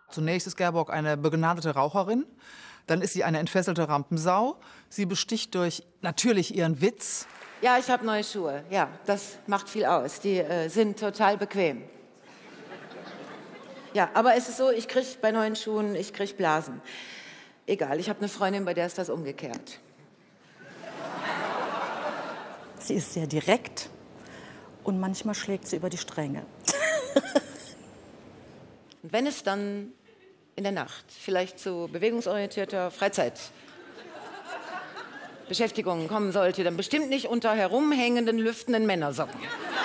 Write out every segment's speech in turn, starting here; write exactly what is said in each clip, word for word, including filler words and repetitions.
Zunächst ist Gerborg eine begnadete Raucherin, dann ist sie eine entfesselte Rampensau. Sie besticht durch natürlich ihren Witz. Ja, ich habe neue Schuhe. Ja, das macht viel aus. Die äh, sind total bequem. Ja, aber es ist so, ich kriege bei neuen Schuhen, ich kriege Blasen. Egal, ich habe eine Freundin, bei der ist das umgekehrt. Sie ist sehr direkt und manchmal schlägt sie über die Stränge. Und wenn es dann in der Nacht vielleicht zu bewegungsorientierter Freizeitbeschäftigung kommen sollte, dann bestimmt nicht unter herumhängenden, lüftenden Männersocken.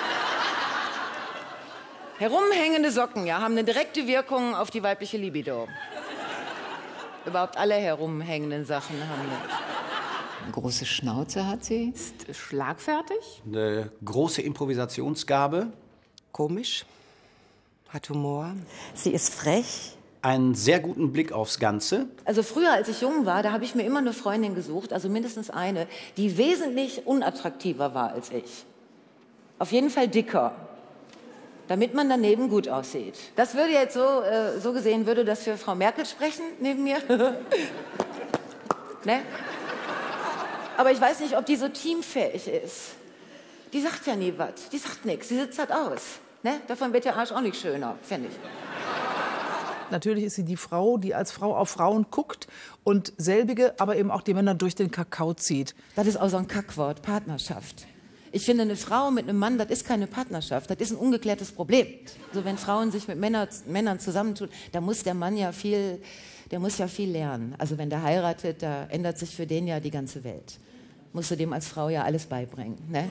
Herumhängende Socken, ja, haben eine direkte Wirkung auf die weibliche Libido. Überhaupt alle herumhängenden Sachen haben eine... Eine große Schnauze hat sie. Ist schlagfertig. Eine große Improvisationsgabe. Komisch. Hat Humor. Sie ist frech. Einen sehr guten Blick aufs Ganze. Also früher, als ich jung war, da habe ich mir immer eine Freundin gesucht, also mindestens eine, die wesentlich unattraktiver war als ich. Auf jeden Fall dicker, damit man daneben gut aussieht. Das würde jetzt so, äh, so gesehen, würde das für Frau Merkel sprechen, neben mir. Ne? Aber ich weiß nicht, ob die so teamfähig ist. Die sagt ja nie was, die sagt nichts, die sitzt halt aus. Ne? Davon wird der Arsch auch nicht schöner, finde ich. Natürlich ist sie die Frau, die als Frau auf Frauen guckt und selbige, aber eben auch die Männer durch den Kakao zieht. Das ist auch so ein Kackwort, Partnerschaft. Ich finde, eine Frau mit einem Mann, das ist keine Partnerschaft, das ist ein ungeklärtes Problem. Also wenn Frauen sich mit Männer, Männern zusammentun, da muss der Mann ja viel, der muss ja viel lernen. Also wenn der heiratet, da ändert sich für den ja die ganze Welt. Musst du dem als Frau ja alles beibringen, ne?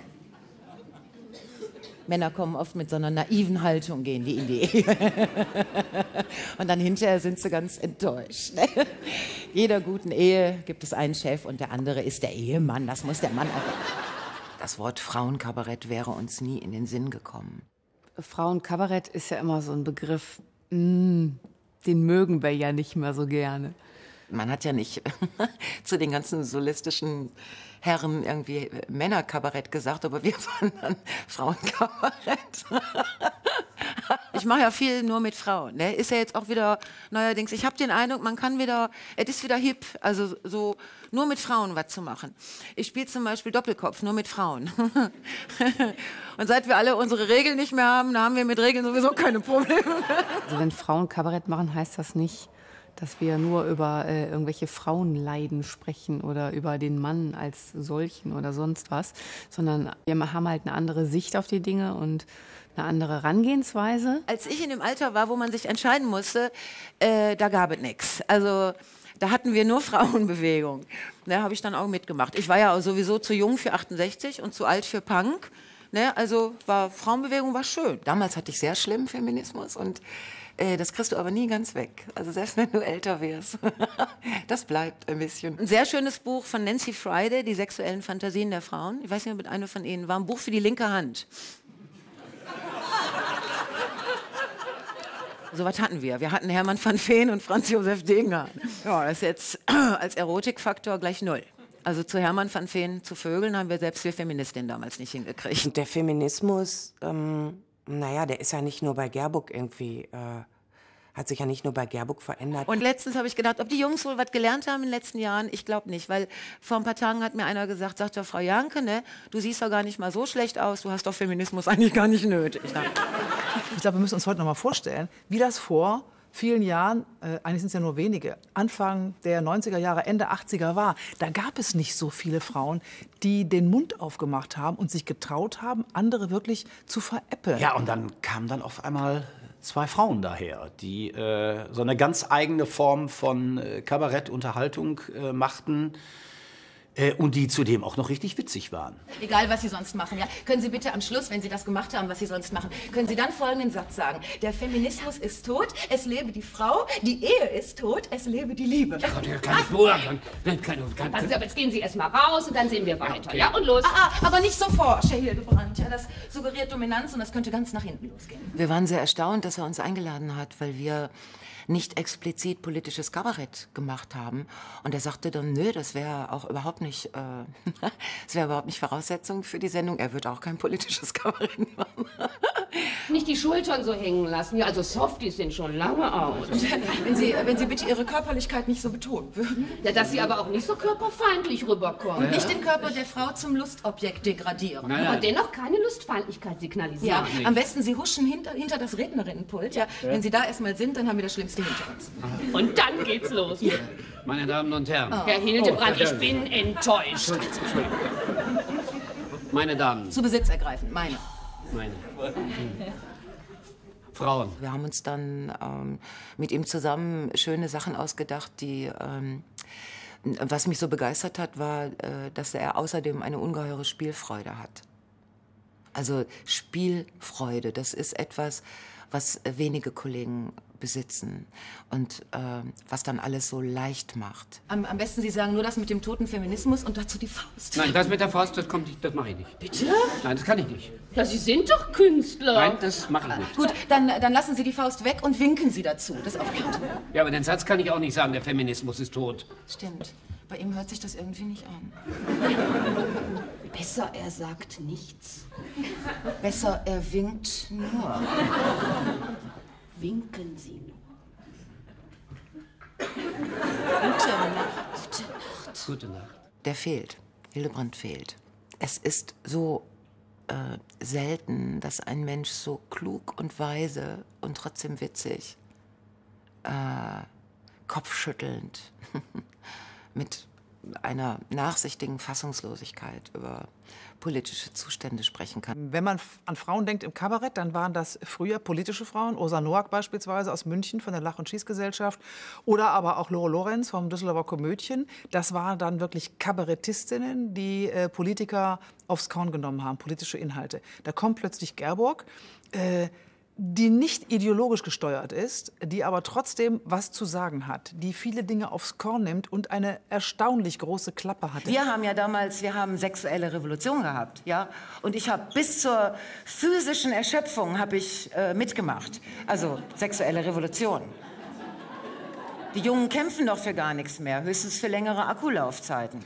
Männer kommen oft mit so einer naiven Haltung, gehen die in die Ehe. Und dann hinterher sind sie ganz enttäuscht. Ne? Jeder guten Ehe gibt es einen Chef und der andere ist der Ehemann. Das muss der Mann auch. Das Wort Frauenkabarett wäre uns nie in den Sinn gekommen. Frauenkabarett ist ja immer so ein Begriff, mm, den mögen wir ja nicht mehr so gerne. Man hat ja nicht zu den ganzen solistischen Herren irgendwie Männerkabarett gesagt, aber wir waren dann Frauenkabarett. Ich mache ja viel nur mit Frauen. Ne? Ist ja jetzt auch wieder neuerdings, ich habe den Eindruck, man kann wieder, es ist wieder hip, also so nur mit Frauen was zu machen. Ich spiele zum Beispiel Doppelkopf, nur mit Frauen. Und seit wir alle unsere Regeln nicht mehr haben, da haben wir mit Regeln sowieso keine Probleme. Also wenn Frauen Kabarett machen, heißt das nicht, dass wir nur über äh, irgendwelche Frauenleiden sprechen oder über den Mann als solchen oder sonst was, sondern wir haben halt eine andere Sicht auf die Dinge und eine andere Herangehensweise. Als ich in dem Alter war, wo man sich entscheiden musste, äh, da gab es nichts. Also da hatten wir nur Frauenbewegung. Da habe ich dann auch mitgemacht. Ich war ja auch sowieso zu jung für achtundsechzig und zu alt für Punk. Ne? Also war Frauenbewegung war schön. Damals hatte ich sehr schlimm Feminismus und äh, das kriegst du aber nie ganz weg. Also selbst wenn du älter wirst. Das bleibt ein bisschen. Ein sehr schönes Buch von Nancy Friday, Die sexuellen Fantasien der Frauen. Ich weiß nicht, ob es eine von Ihnen war. Ein Buch für die linke Hand. So was hatten wir. Wir hatten Hermann van Veen und Franz Josef Degenhardt. Ja, das ist jetzt als Erotikfaktor gleich null. Also zu Hermann van Veen zu Vögeln haben wir selbst wir Feministinnen damals nicht hingekriegt. Und der Feminismus, ähm, naja, der ist ja nicht nur bei Gerburg irgendwie, äh, hat sich ja nicht nur bei Gerburg verändert. Und letztens habe ich gedacht, ob die Jungs wohl was gelernt haben in den letzten Jahren. Ich glaube nicht, weil vor ein paar Tagen hat mir einer gesagt, sagt doch, Frau Janke, ne, du siehst doch gar nicht mal so schlecht aus, du hast doch Feminismus eigentlich gar nicht nötig. Ich glaube, wir müssen uns heute noch mal vorstellen, wie das vor vielen Jahren, äh, eigentlich sind es ja nur wenige, Anfang der neunziger Jahre, Ende achtziger war. Da gab es nicht so viele Frauen, die den Mund aufgemacht haben und sich getraut haben, andere wirklich zu veräppeln. Ja, und dann kamen dann auf einmal zwei Frauen daher, die äh, so eine ganz eigene Form von äh, Kabarettunterhaltung äh, machten. Und die zudem auch noch richtig witzig waren. Egal, was Sie sonst machen, ja? Können Sie bitte am Schluss, wenn Sie das gemacht haben, was Sie sonst machen, können Sie dann folgenden Satz sagen. Der Feminismus ist tot, es lebe die Frau, die Ehe ist tot, es lebe die Liebe. Ja, Gott, kann ich nur. Kann, kann, kann, kann. Also, jetzt gehen Sie erst mal raus und dann sehen wir weiter, ja? Und los. Ah, ah, aber nicht so forsch, Herr Hildebrand. Ja, das suggeriert Dominanz und das könnte ganz nach hinten losgehen. Wir waren sehr erstaunt, dass er uns eingeladen hat, weil wir nicht explizit politisches Kabarett gemacht haben. Und er sagte dann, nö, das wäre auch überhaupt nicht, äh, das wäre überhaupt nicht Voraussetzung für die Sendung. Er würde auch kein politisches Kabarett machen. Nicht die Schultern so hängen lassen. Ja, also Softies sind schon lange aus. Wenn Sie, wenn Sie bitte Ihre Körperlichkeit nicht so betonen würden. Ja, dass Sie aber auch nicht so körperfeindlich rüberkommen. Und nicht den Körper der Frau zum Lustobjekt degradieren. Naja. Aber dennoch keine Lustfeindlichkeit signalisieren. Ja, am besten Sie huschen hinter, hinter das Rednerinnenpult. Ja, ja. Wenn Sie da erstmal sind, dann haben wir das Schlimmste hinter uns. Und dann geht's los. Ja. Meine Damen und Herren. Oh. Herr Hildebrand, oh, ich bin enttäuscht. Meine Damen. Zu Besitz ergreifen, meine. Meine. Frauen. Wir haben uns dann ähm, mit ihm zusammen schöne Sachen ausgedacht, die... Ähm, was mich so begeistert hat, war, äh, dass er außerdem eine ungeheure Spielfreude hat. Also Spielfreude, das ist etwas, was wenige Kollegen besitzen und äh, was dann alles so leicht macht. Am, am besten Sie sagen nur das mit dem toten Feminismus und dazu die Faust. Nein, das mit der Faust, das kommt nicht, das mache ich nicht. Bitte? Nein, das kann ich nicht. Ja, Sie sind doch Künstler. Nein, das mache ich nicht. Gut, dann, dann lassen Sie die Faust weg und winken Sie dazu. Das aufgeht. Ja, aber den Satz kann ich auch nicht sagen, der Feminismus ist tot. Stimmt. Bei ihm hört sich das irgendwie nicht an. Besser, er sagt nichts. Besser, er winkt nur. Winken Sie nur. Gute Nacht. Gute Nacht. Gute Nacht. Der fehlt. Hildebrand fehlt. Es ist so äh, selten, dass ein Mensch so klug und weise und trotzdem witzig, äh, kopfschüttelnd, mit einer nachsichtigen Fassungslosigkeit über politische Zustände sprechen kann. Wenn man an Frauen denkt im Kabarett, dann waren das früher politische Frauen. Osa Noack beispielsweise aus München von der Lach- und Schießgesellschaft oder aber auch Lore Lorenz vom Düsseldorfer Komödien. Das waren dann wirklich Kabarettistinnen, die äh, Politiker aufs Korn genommen haben, politische Inhalte. Da kommt plötzlich Gerburg, äh, die nicht ideologisch gesteuert ist, die aber trotzdem was zu sagen hat, die viele Dinge aufs Korn nimmt und eine erstaunlich große Klappe hatte. Wir haben ja damals, wir haben sexuelle Revolution gehabt, ja, und ich habe bis zur physischen Erschöpfung habe ich äh, mitgemacht, also sexuelle Revolution. Die Jungen kämpfen doch für gar nichts mehr, höchstens für längere Akkulaufzeiten.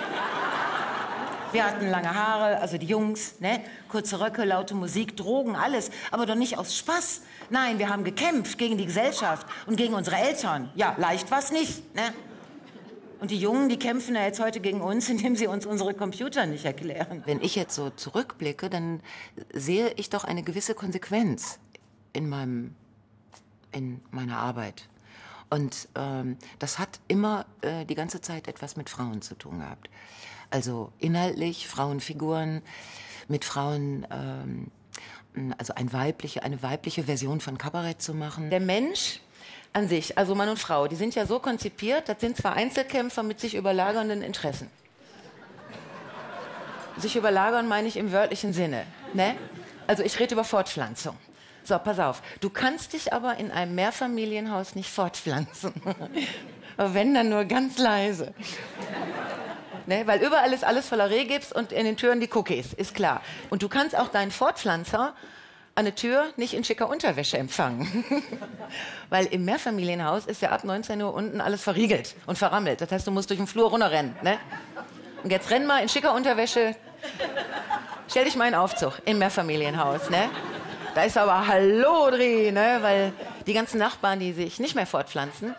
Wir hatten lange Haare, also die Jungs, ne? Kurze Röcke, laute Musik, Drogen, alles. Aber doch nicht aus Spaß. Nein, wir haben gekämpft gegen die Gesellschaft und gegen unsere Eltern. Ja, leicht war's nicht, ne? Und die Jungen, die kämpfen ja jetzt heute gegen uns, indem sie uns unsere Computer nicht erklären. Wenn ich jetzt so zurückblicke, dann sehe ich doch eine gewisse Konsequenz in, meinem, in meiner Arbeit. Und ähm, das hat immer äh, die ganze Zeit etwas mit Frauen zu tun gehabt. Also inhaltlich, Frauenfiguren, mit Frauen, ähm, also ein weibliche, eine weibliche Version von Kabarett zu machen. Der Mensch an sich, also Mann und Frau, die sind ja so konzipiert, das sind zwar Einzelkämpfer mit sich überlagernden Interessen. Sich überlagern meine ich im wörtlichen Sinne, ne? Also ich rede über Fortpflanzung. So, pass auf, du kannst dich aber in einem Mehrfamilienhaus nicht fortpflanzen. Aber wenn, dann nur ganz leise. Ne, weil überall ist alles voller Rehgips und in den Türen die Cookies, ist klar. Und du kannst auch deinen Fortpflanzer an der Tür nicht in schicker Unterwäsche empfangen. Weil im Mehrfamilienhaus ist ja ab neunzehn Uhr unten alles verriegelt und verrammelt. Das heißt, du musst durch den Flur runterrennen. Ne? Und jetzt renn mal in schicker Unterwäsche. Stell dich mal in Aufzug im Mehrfamilienhaus. Ne? Da ist aber Hallo drin, ne? Weil die ganzen Nachbarn, die sich nicht mehr fortpflanzen,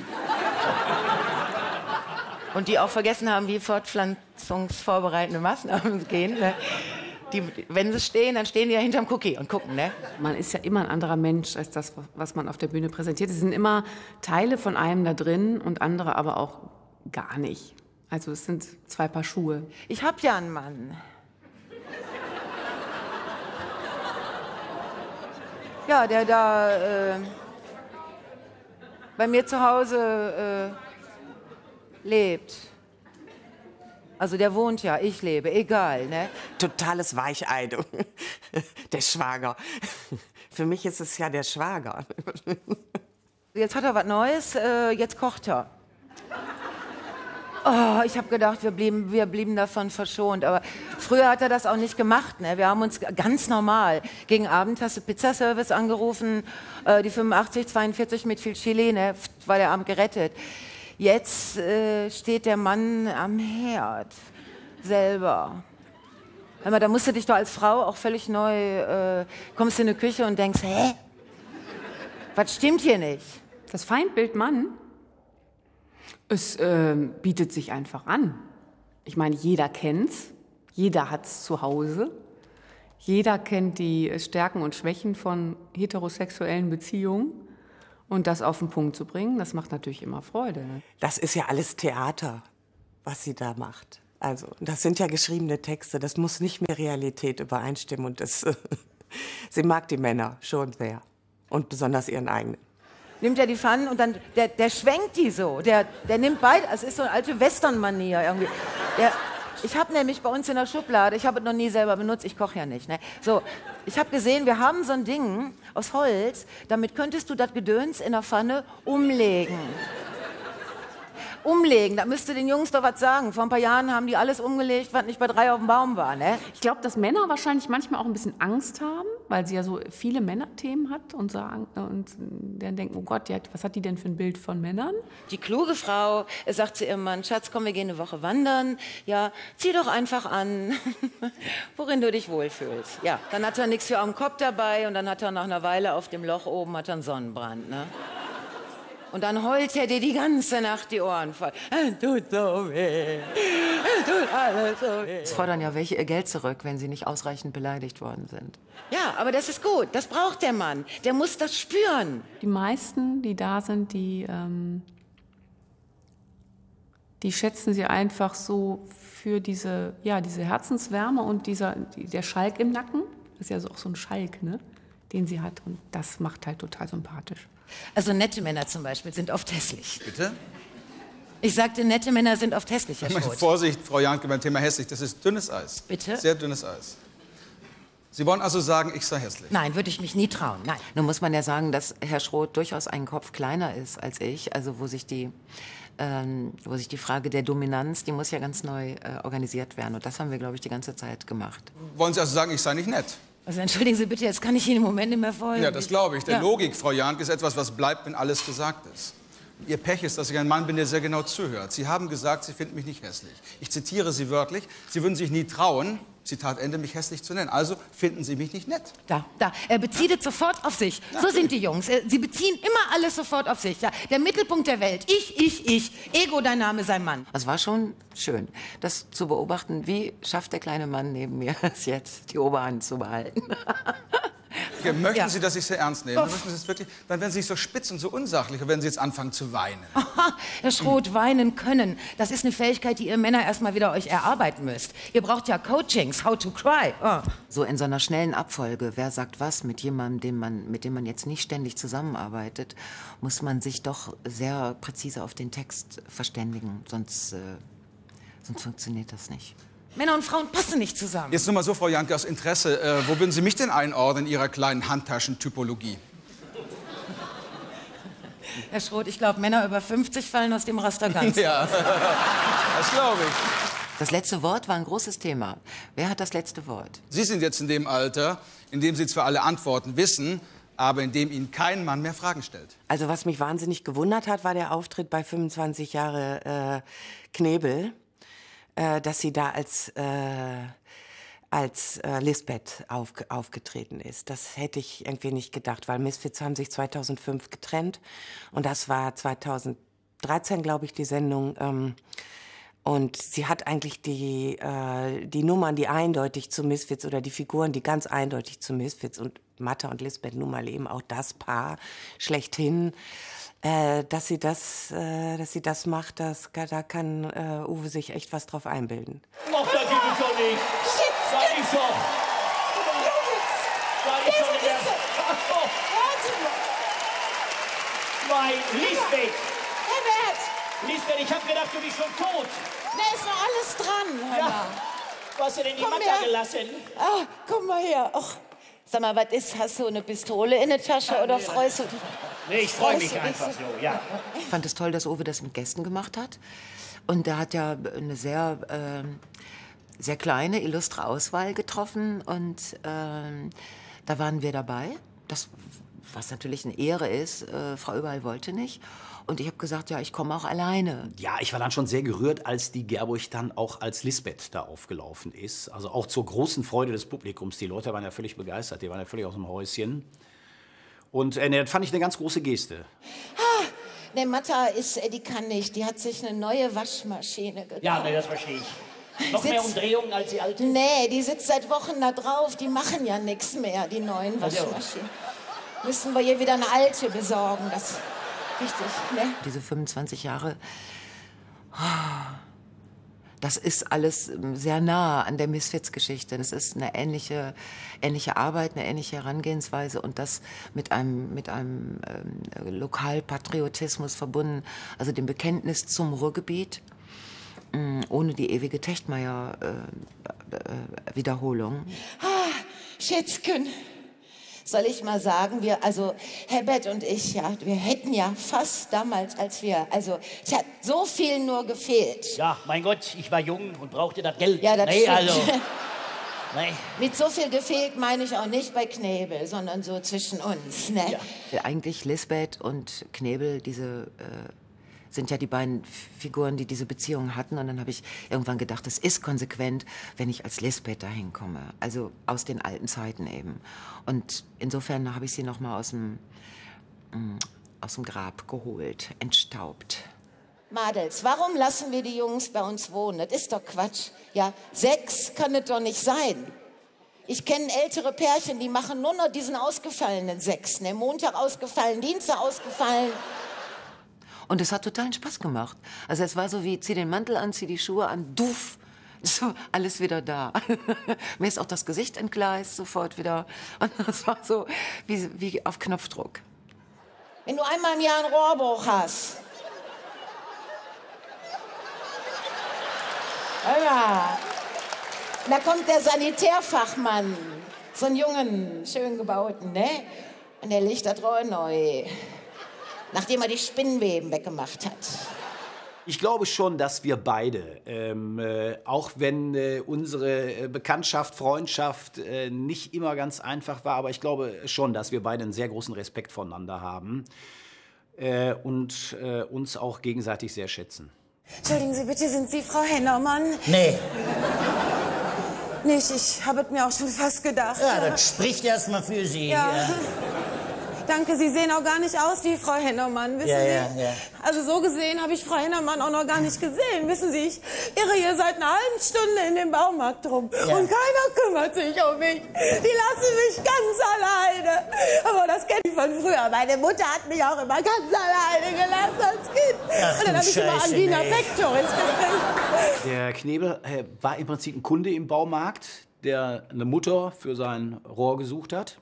und die auch vergessen haben, wie fortpflanzungsvorbereitende Maßnahmen gehen. Ne? Die, wenn sie stehen, dann stehen die ja hinterm Cookie und gucken. Ne? Man ist ja immer ein anderer Mensch als das, was man auf der Bühne präsentiert. Es sind immer Teile von einem da drin und andere aber auch gar nicht. Also es sind zwei Paar Schuhe. Ich hab ja einen Mann. Ja, der da äh, bei mir zu Hause äh, lebt. Also der wohnt ja, ich lebe, egal, ne? Totales Weichei, du. Der Schwager. Für mich ist es ja der Schwager. Jetzt hat er was Neues, äh, jetzt kocht er. Oh, ich habe gedacht, wir blieben, wir blieben davon verschont. Aber früher hat er das auch nicht gemacht. Ne? Wir haben uns ganz normal. Gegen Abend hast du Pizzaservice angerufen, äh, die fünfundachtzig, zweiundvierzig mit viel Chili, ne? War der Abend gerettet. Jetzt äh, steht der Mann am Herd selber. Hör mal, da musst du dich doch als Frau auch völlig neu, äh, kommst in die Küche und denkst, hä? Was stimmt hier nicht? Das Feindbild Mann, es äh, bietet sich einfach an. Ich meine, jeder kennt's, jeder hat's zu Hause. Jeder kennt die Stärken und Schwächen von heterosexuellen Beziehungen. Und das auf den Punkt zu bringen, das macht natürlich immer Freude. Ne? Das ist ja alles Theater, was sie da macht. Also, das sind ja geschriebene Texte, das muss nicht mehr Realität übereinstimmen. Und das, sie mag die Männer schon sehr. Und besonders ihren eigenen. Nimmt er die Pfannen und dann, der, der schwenkt die so. Der, der nimmt beide, es ist so eine alte Western-Manier irgendwie. Der, ich habe nämlich bei uns in der Schublade, ich habe es noch nie selber benutzt, ich koche ja nicht. Ne? So, ich habe gesehen, wir haben so ein Ding aus Holz, damit könntest du das Gedöns in der Pfanne umlegen. Umlegen, da müsste den Jungs doch was sagen. Vor ein paar Jahren haben die alles umgelegt, was nicht bei drei auf dem Baum war. Ne? Ich glaube, dass Männer wahrscheinlich manchmal auch ein bisschen Angst haben, weil sie ja so viele Männerthemen hat und, sagen, und dann denken, oh Gott, die hat, was hat die denn für ein Bild von Männern? Die kluge Frau sagt zu ihrem Mann, Schatz, komm, wir gehen eine Woche wandern. Ja, zieh doch einfach an, worin du dich wohlfühlst. Ja, dann hat er nichts für am Kopf dabei und dann hat er nach einer Weile auf dem Loch oben hat er einen Sonnenbrand. Ne? Und dann heult er dir die ganze Nacht die Ohren voll. Es tut so weh. Es tut alles so weh. Es fordern ja welche ihr Geld zurück, wenn sie nicht ausreichend beleidigt worden sind. Ja, aber das ist gut. Das braucht der Mann. Der muss das spüren. Die meisten, die da sind, die, ähm, die schätzen sie einfach so für diese, ja, diese Herzenswärme und dieser, der Schalk im Nacken. Das ist ja so auch so ein Schalk, ne, den sie hat. Und das macht halt total sympathisch. Also nette Männer zum Beispiel sind oft hässlich. Bitte? Ich sagte, nette Männer sind oft hässlich, Herr Schroth. Vorsicht, Frau Janke, beim Thema hässlich, das ist dünnes Eis. Bitte? Sehr dünnes Eis. Sie wollen also sagen, ich sei hässlich? Nein, würde ich mich nie trauen, nein. Nun muss man ja sagen, dass Herr Schroth durchaus einen Kopf kleiner ist als ich, also wo sich die, ähm, wo sich die Frage der Dominanz, die muss ja ganz neu äh, organisiert werden. Und das haben wir, glaube ich, die ganze Zeit gemacht. Wollen Sie also sagen, ich sei nicht nett? Also entschuldigen Sie bitte, jetzt kann ich Ihnen im Moment nicht mehr folgen. Ja, das glaube ich. Der Ja. Logik, Frau Janke, ist etwas, was bleibt, wenn alles gesagt ist. Ihr Pech ist, dass ich ein Mann bin, der sehr genau zuhört. Sie haben gesagt, Sie finden mich nicht hässlich. Ich zitiere Sie wörtlich. Sie würden sich nie trauen, Zitat Ende, mich hässlich zu nennen. Also finden Sie mich nicht nett. Da, da. Er bezieht es sofort auf sich. So sind die Jungs. Äh, Sie beziehen immer alles sofort auf sich. Ja. Der Mittelpunkt der Welt. Ich, ich, ich. Ego, dein Name, sein Mann. Es war schon schön, das zu beobachten. Wie schafft der kleine Mann neben mir es jetzt, die Oberhand zu behalten? Ja, möchten Ja. Sie, dass ich Sie ernst nehme? Dann, müssen Sie es wirklich, dann werden Sie nicht so spitz und so unsachlich, und werden Sie jetzt anfangen zu weinen. Aha, Herr Schroth, weinen können. Das ist eine Fähigkeit, die ihr Männer erstmal wieder euch erarbeiten müsst. Ihr braucht ja Coachings, how to cry. Oh. So in so einer schnellen Abfolge, wer sagt was mit jemandem, dem man, mit dem man jetzt nicht ständig zusammenarbeitet, muss man sich doch sehr präzise auf den Text verständigen, sonst, äh, sonst funktioniert das nicht. Männer und Frauen passen nicht zusammen. Jetzt nur mal so, Frau Janke, aus Interesse. Äh, wo würden Sie mich denn einordnen in Ihrer kleinen Handtaschentypologie? Herr Schroth, ich glaube, Männer über fünfzig fallen aus dem Raster ganz. Ja, das glaube ich. Das letzte Wort war ein großes Thema. Wer hat das letzte Wort? Sie sind jetzt in dem Alter, in dem Sie zwar alle Antworten wissen, aber in dem Ihnen kein Mann mehr Fragen stellt. Also was mich wahnsinnig gewundert hat, war der Auftritt bei fünfundzwanzig Jahre äh, Knebel, äh, dass sie da als, äh, als äh, Lisbeth auf, aufgetreten ist. Das hätte ich irgendwie nicht gedacht, weil Misfits haben sich zweitausendfünf getrennt und das war zweitausenddreizehn, glaube ich, die Sendung. Ähm, Und sie hat eigentlich die, äh, die Nummern, die eindeutig zu Misfits oder die Figuren, die ganz eindeutig zu Misfits und Martha und Lisbeth nun mal eben auch das Paar schlechthin, äh, dass sie das, äh, dass sie das macht, das, da kann äh, Uwe sich echt was drauf einbilden. Ach, da gibt es doch nicht. Sag ich doch. Sag ich doch nicht. Mein Lisbeth. Lisbeth, ich hab gedacht, du bist schon tot. Da ist noch alles dran, hör Ja. mal. Wo hast du denn die Komm Matter her. gelassen? Ah, komm mal her. Ach, sag mal, was ist? Hast du eine Pistole in der Tasche oder freust du dich? Nee, ich freu Freust mich du dich einfach so, ja. Ich fand es toll, dass Uwe das mit Gästen gemacht hat. Und der hat ja eine sehr, äh, sehr kleine, illustre Auswahl getroffen. Und äh, da waren wir dabei. Das, was natürlich eine Ehre ist. Äh, Frau Überall wollte nicht. Und ich habe gesagt, ja, ich komme auch alleine. Ja, ich war dann schon sehr gerührt, als die Gerburg dann auch als Lisbeth da aufgelaufen ist. Also auch zur großen Freude des Publikums. Die Leute waren ja völlig begeistert, die waren ja völlig aus dem Häuschen. Und äh, das fand ich eine ganz große Geste. Ah, ne, Matta ist, die kann nicht. Die hat sich eine neue Waschmaschine gekauft. Ja, ne, das verstehe ich. Noch mehr Sitzt- Umdrehungen als die alte? Nee, die sitzt seit Wochen da drauf. Die machen ja nichts mehr, die neuen Waschmaschinen. Müssen wir ihr wieder eine alte besorgen. Das richtig, ne? Diese fünfundzwanzig Jahre, das ist alles sehr nah an der Misfits-Geschichte. Das ist eine ähnliche, ähnliche Arbeit, eine ähnliche Herangehensweise und das mit einem, mit einem ähm, Lokalpatriotismus verbunden, also dem Bekenntnis zum Ruhrgebiet, mh, ohne die ewige Techtmeier-Wiederholung. Ah, Schätzchen. Soll ich mal sagen, wir, also Herbert und ich, ja, wir hätten ja fast damals, als wir, also es hat so viel nur gefehlt. Ja, mein Gott, ich war jung und brauchte das Geld. Ja, das nee, stimmt. also. Nee. Mit so viel gefehlt meine ich auch nicht bei Knebel, sondern so zwischen uns, ne? Ja. Eigentlich Lisbeth und Knebel, diese äh, sind ja die beiden Figuren, die diese Beziehung hatten. Und dann habe ich irgendwann gedacht, es ist konsequent, wenn ich als Lisbeth dahin komme. Also aus den alten Zeiten eben. Und insofern habe ich sie noch mal aus dem, mh, aus dem Grab geholt, entstaubt. Madels, warum lassen wir die Jungs bei uns wohnen? Das ist doch Quatsch. Ja, sechs kann es doch nicht sein. Ich kenne ältere Pärchen, die machen nur noch diesen ausgefallenen Sechs. Ne? Montag ausgefallen, Dienstag ausgefallen. Und es hat totalen Spaß gemacht. Also es war so wie, zieh den Mantel an, zieh die Schuhe an, duff, so alles wieder da. Mir ist auch das Gesicht entgleist sofort wieder. Und das war so wie, wie auf Knopfdruck. Wenn du einmal im Jahr einen Rohrbruch hast. Ja. Da kommt der Sanitärfachmann, so einen jungen, schön gebauten, ne? Und der legt das Rohr neu, nachdem er die Spinnweben weggemacht hat. Ich glaube schon, dass wir beide, ähm, äh, auch wenn äh, unsere äh, Bekanntschaft, Freundschaft äh, nicht immer ganz einfach war, aber ich glaube schon, dass wir beide einen sehr großen Respekt voneinander haben äh, und äh, uns auch gegenseitig sehr schätzen. Entschuldigen Sie bitte, sind Sie Frau Hennermann? Nee. Nicht, ich habe es mir auch schon fast gedacht. Ja, das spricht erst mal für Sie. Ja. Ja. Danke, Sie sehen auch gar nicht aus wie Frau Hennermann, wissen Ja, Sie? ja, ja. Also so gesehen habe ich Frau Hennermann auch noch gar nicht gesehen, wissen Sie? Ich irre hier seit einer halben Stunde in dem Baumarkt rum Ja. und keiner kümmert sich um mich. Die lassen mich ganz alleine. Aber das kenne ich von früher. Meine Mutter hat mich auch immer ganz alleine gelassen als Kind. Ach, und dann du habe ich immer Scheiße, Angina nee. pectoris gekriegt. Der Knebel äh, war im Prinzip ein Kunde im Baumarkt, der eine Mutter für sein Rohr gesucht hat.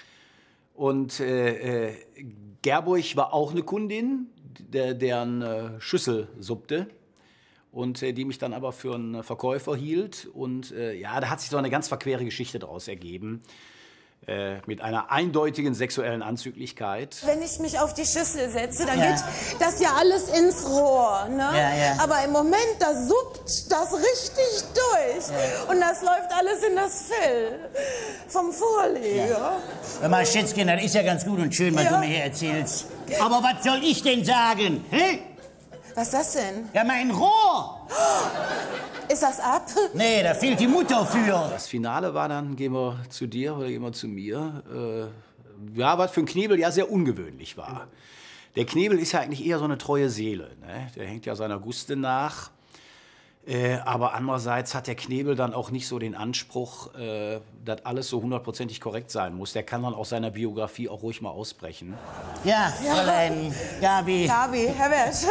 Und äh, äh, Gerburg war auch eine Kundin, der, deren äh, Schüssel suppte. Und äh, die mich dann aber für einen Verkäufer hielt. Und äh, ja, da hat sich so eine ganz verquere Geschichte daraus ergeben. Äh, mit einer eindeutigen sexuellen Anzüglichkeit. Wenn ich mich auf die Schüssel setze, dann Ja. geht das ja alles ins Rohr. Ne? Ja, ja. Aber im Moment, da suppt das richtig durch. Ja. Und das läuft alles in das Fell vom Vorleger. Hör mal, Schätzchen, das ist ja ganz gut und schön, was Ja. du mir hier erzählst. Aber was soll ich denn sagen? Hä? Was ist das denn? Ja, mein Rohr. Ist das ab? Nee, da fehlt die Mutter für. Das Finale war dann, gehen wir zu dir oder gehen wir zu mir. Äh, ja, was für einen Knebel ja sehr ungewöhnlich war. Der Knebel ist ja eigentlich eher so eine treue Seele. Ne? Der hängt ja seiner Guste nach. Äh, aber andererseits hat der Knebel dann auch nicht so den Anspruch, äh, dass alles so hundertprozentig korrekt sein muss. Der kann dann aus seiner Biografie auch ruhig mal ausbrechen. Ja, Fräulein Gabi. Gabi, Herr Wert.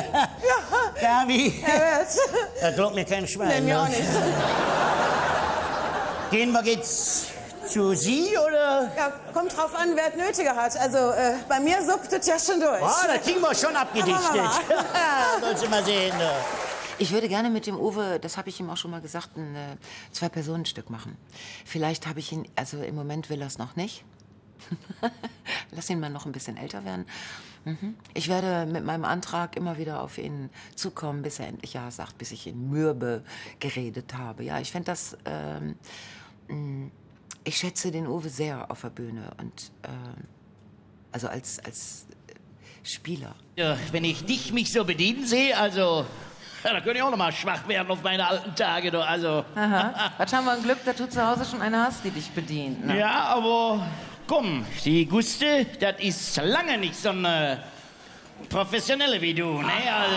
Gabi. Herr Wert. Da glaubt mir kein Schwein. Nee, mir ne? auch nicht. Gehen wir jetzt zu Sie, oder? Ja, kommt drauf an, wer es nötiger hat. Also äh, bei mir suppt es ja schon durch. Oh, das kriegen wir schon abgedichtet. Aber Sollst du mal sehen. Ne? Ich würde gerne mit dem Uwe, das habe ich ihm auch schon mal gesagt, ein äh, Zwei-Personen-Stück machen. Vielleicht habe ich ihn, also im Moment will er es noch nicht. lass ihn mal noch ein bisschen älter werden. Mhm. Ich werde mit meinem Antrag immer wieder auf ihn zukommen, bis er endlich ja sagt, bis ich ihn mürbe geredet habe. Ja, ich fände das, ähm, mh, ich schätze den Uwe sehr auf der Bühne und, ähm, also als, als Spieler. Ja, wenn ich dich mich so bedienen sehe, also, ja, da könnte ich auch noch mal schwach werden auf meine alten Tage, du, also. Aha. Was haben wir ein Glück, dass du zu Hause schon eine hast, die dich bedient. Ne? Ja, aber komm, die Guste, das ist lange nicht so eine professionelle wie du, ne? Also.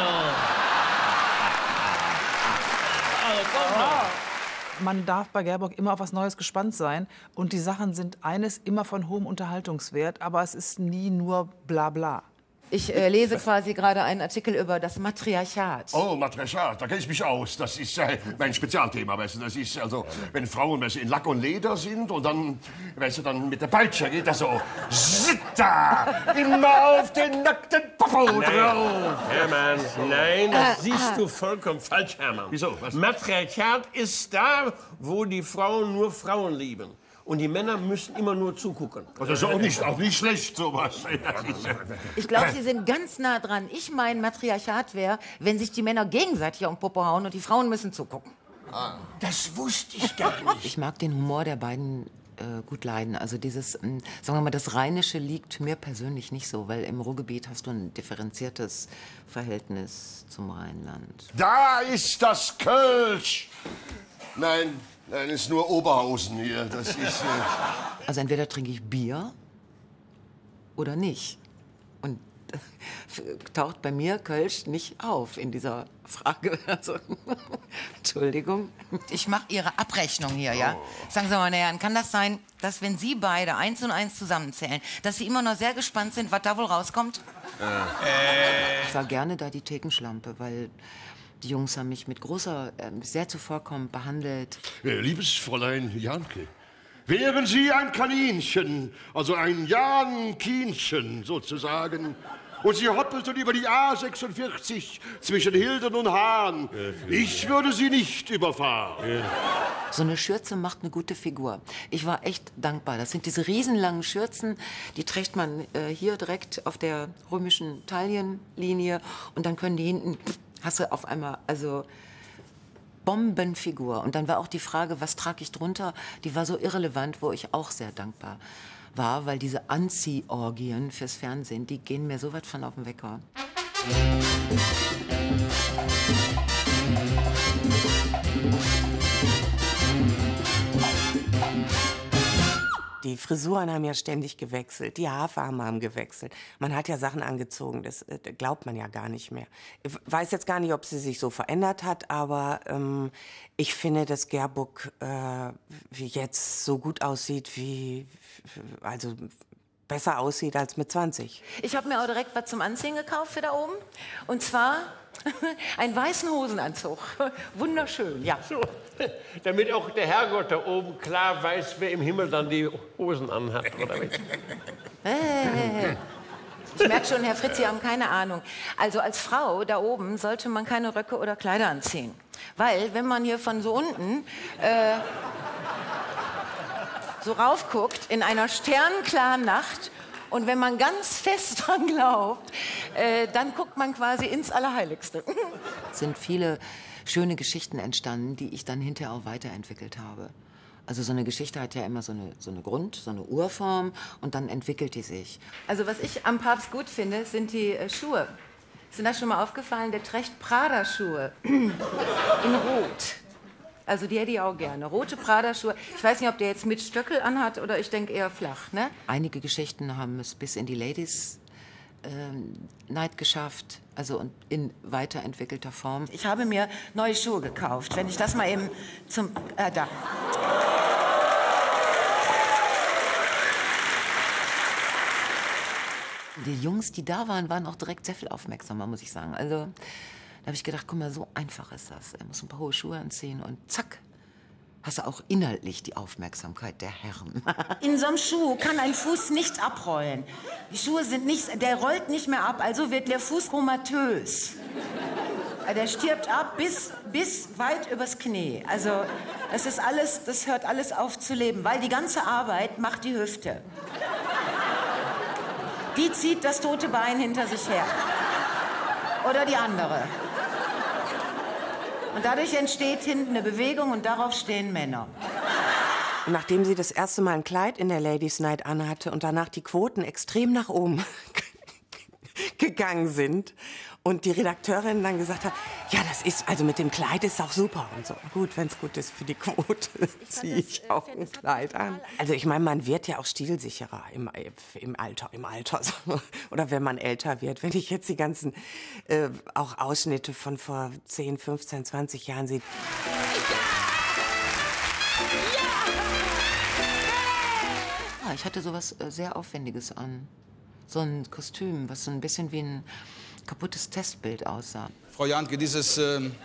Also komm doch. Man darf bei Gerbock immer auf was Neues gespannt sein. Und die Sachen sind eines immer von hohem Unterhaltungswert, aber es ist nie nur Blabla. Ich äh, lese quasi gerade einen Artikel über das Matriarchat. Oh, Matriarchat, da kenne ich mich aus. Das ist äh, mein Spezialthema, weißt du. Das ist also, wenn Frauen, weißt du, in Lack und Leder sind und dann, weißt du, dann mit der Peitsche geht das so. Zitta! Immer auf den nackten Popo drauf! Hermann, nein, das siehst du vollkommen falsch, Hermann. Wieso? Was? Matriarchat ist da, wo die Frauen nur Frauen lieben. Und die Männer müssen immer nur zugucken. Das ist auch nicht, auch nicht schlecht, sowas. Ich glaube, Sie sind ganz nah dran. Ich mein Matriarchat wäre, wenn sich die Männer gegenseitig auf den Popo hauen und die Frauen müssen zugucken. Ah, das wusste ich gar nicht. Ich mag den Humor der beiden äh, gut leiden. Also dieses, ähm, sagen wir mal, das Rheinische liegt mir persönlich nicht so, weil im Ruhrgebiet hast du ein differenziertes Verhältnis zum Rheinland. Da ist das Kölsch! Nein. Nein, ist nur Oberhausen hier. Das ist, äh also entweder trinke ich Bier oder nicht. Und äh, taucht bei mir Kölsch nicht auf in dieser Frage. Also, Entschuldigung. Ich mache Ihre Abrechnung hier, ja? Sagen Sie mal, meine Herren, kann das sein, dass wenn Sie beide eins und eins zusammenzählen, dass Sie immer noch sehr gespannt sind, was da wohl rauskommt? Äh. Ich war gerne da die Thekenschlampe, weil die Jungs haben mich mit großer, äh, sehr zuvorkommend behandelt. Äh, liebes Fräulein Janke, wären Sie ein Kaninchen, also ein Jankinchen sozusagen, und Sie hoppelten über die A sechsundvierzig zwischen Hilden und Hahn, ich würde Sie nicht überfahren. So eine Schürze macht eine gute Figur. Ich war echt dankbar. Das sind diese riesenlangen Schürzen, die trägt man äh, hier direkt auf der römischen Taillenlinie und dann können die hinten... Hast du auf einmal, also Bombenfigur. Und dann war auch die Frage, was trage ich drunter? Die war so irrelevant, wo ich auch sehr dankbar war, weil diese Anziehorgien fürs Fernsehen, die gehen mir so weit von auf den Wecker. Die Frisuren haben ja ständig gewechselt, die Haarfarben haben gewechselt. Man hat ja Sachen angezogen, das äh, glaubt man ja gar nicht mehr. Ich weiß jetzt gar nicht, ob sie sich so verändert hat, aber ähm, ich finde, dass Gerbock äh, wie jetzt so gut aussieht, wie, also besser aussieht als mit zwanzig. Ich habe mir auch direkt was zum Anziehen gekauft für da oben. Und zwar einen weißen Hosenanzug. Wunderschön, ja. So, damit auch der Herrgott da oben klar weiß, wer im Himmel dann die Hosen anhat, oder wie? Äh, ich merke schon, Herr Fritz, Sie haben keine Ahnung. Also als Frau da oben sollte man keine Röcke oder Kleider anziehen. Weil, wenn man hier von so unten äh, so raufguckt, in einer sternenklaren Nacht, und wenn man ganz fest dran glaubt, äh, dann guckt man quasi ins Allerheiligste. Es sind viele schöne Geschichten entstanden, die ich dann hinterher auch weiterentwickelt habe. Also so eine Geschichte hat ja immer so eine, so eine Grund-, so eine Urform und dann entwickelt die sich. Also was ich am Papst gut finde, sind die äh, Schuhe. Ist Ihnen das schon mal aufgefallen? Der trägt Prada-Schuhe in Rot. Also die hätte ich auch gerne. Rote Prada-Schuhe. Ich weiß nicht, ob der jetzt mit Stöckel anhat oder ich denke eher flach, ne? Einige Geschichten haben es bis in die Ladies ähm, Night geschafft, also und in weiterentwickelter Form. Ich habe mir neue Schuhe gekauft. Wenn ich das mal eben zum... Äh, da. Die Jungs, die da waren, waren auch direkt sehr viel aufmerksamer, muss ich sagen. Also da habe ich gedacht, guck mal, so einfach ist das. Er muss ein paar hohe Schuhe anziehen und zack, hast du auch inhaltlich die Aufmerksamkeit der Herren. In so einem Schuh kann ein Fuß nicht abrollen. Die Schuhe sind nicht, der rollt nicht mehr ab, also wird der Fuß komatös. Der stirbt ab bis, bis weit übers Knie. Also das ist alles, das hört alles auf zu leben, weil die ganze Arbeit macht die Hüfte. Die zieht das tote Bein hinter sich her. Oder die andere. Und dadurch entsteht hinten eine Bewegung und darauf stehen Männer. Und nachdem sie das erste Mal ein Kleid in der Ladies Night anhatte und danach die Quoten extrem nach oben gegangen sind und die Redakteurin dann gesagt hat, ja, das ist, also mit dem Kleid ist auch super und so. Gut, wenn es gut ist für die Quote, ziehe ich auch ein Kleid an. Also ich meine, man wird ja auch stilsicherer im, im Alter, im Alter so. Oder wenn man älter wird. Wenn ich jetzt die ganzen äh, auch Ausschnitte von vor zehn, fünfzehn, zwanzig Jahren sehe. Ja, ich hatte sowas äh, sehr Aufwendiges an. So ein Kostüm, was so ein bisschen wie ein kaputtes Testbild aussah. Frau Jahnke, dieses, ähm,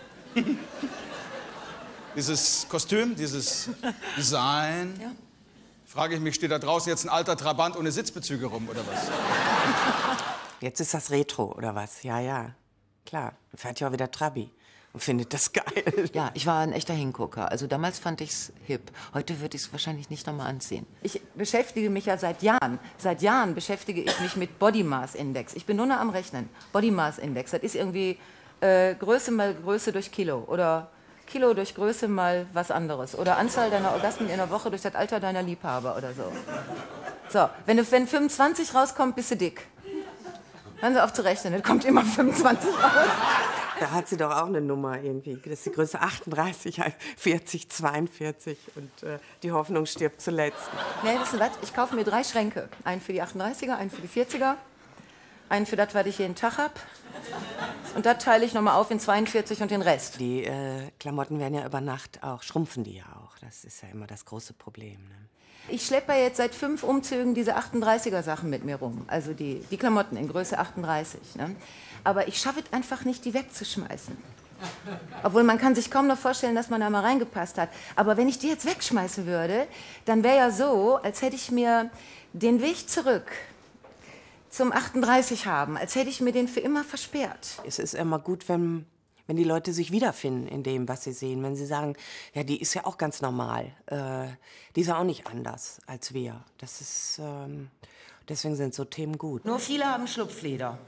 dieses Kostüm, dieses Design, ja. frage ich mich, steht da draußen jetzt ein alter Trabant ohne Sitzbezüge rum, oder was? Jetzt ist das Retro, oder was? Ja, ja, klar. Fährt ja auch wieder Trabi und findet das geil. Ja, ich war ein echter Hingucker. Also damals fand ich's hip. Heute würde ich es wahrscheinlich nicht nochmal anziehen. Ich beschäftige mich ja seit Jahren. Seit Jahren beschäftige ich mich mit Body Mass Index. Ich bin nur noch am Rechnen. Body Mass Index, das ist irgendwie äh, Größe mal Größe durch Kilo. Oder Kilo durch Größe mal was anderes. Oder Anzahl deiner Orgasmen in der Woche durch das Alter deiner Liebhaber oder so. So, wenn, du, wenn fünfundzwanzig rauskommt, bist du dick. Hören Sie auf zu rechnen, es kommt immer fünfundzwanzig raus. Da hat sie doch auch eine Nummer irgendwie. Das ist die Größe achtunddreißig, vierzig, zweiundvierzig und äh, die Hoffnung stirbt zuletzt. Nee, wissen Sie was? Ich kaufe mir drei Schränke. Einen für die achtunddreißiger, einen für die vierziger, einen für das, was ich jeden Tag habe. Und das teile ich nochmal auf in zweiundvierzig und den Rest. Die äh, Klamotten werden ja über Nacht auch, schrumpfen die ja auch. Das ist ja immer das große Problem. Ne? Ich schleppe ja jetzt seit fünf Umzügen diese achtunddreißiger Sachen mit mir rum. Also die, die Klamotten in Größe achtunddreißig. Ne? Aber ich schaffe es einfach nicht, die wegzuschmeißen. Obwohl man kann sich kaum noch vorstellen, dass man da mal reingepasst hat. Aber wenn ich die jetzt wegschmeißen würde, dann wäre ja so, als hätte ich mir den Weg zurück zum achtunddreißig haben, als hätte ich mir den für immer versperrt. Es ist immer gut, wenn, wenn die Leute sich wiederfinden in dem, was sie sehen. Wenn sie sagen, ja, die ist ja auch ganz normal. Äh, die ist ja auch nicht anders als wir. Das ist, ähm, deswegen sind so Themen gut. Nur viele haben Schlupflider.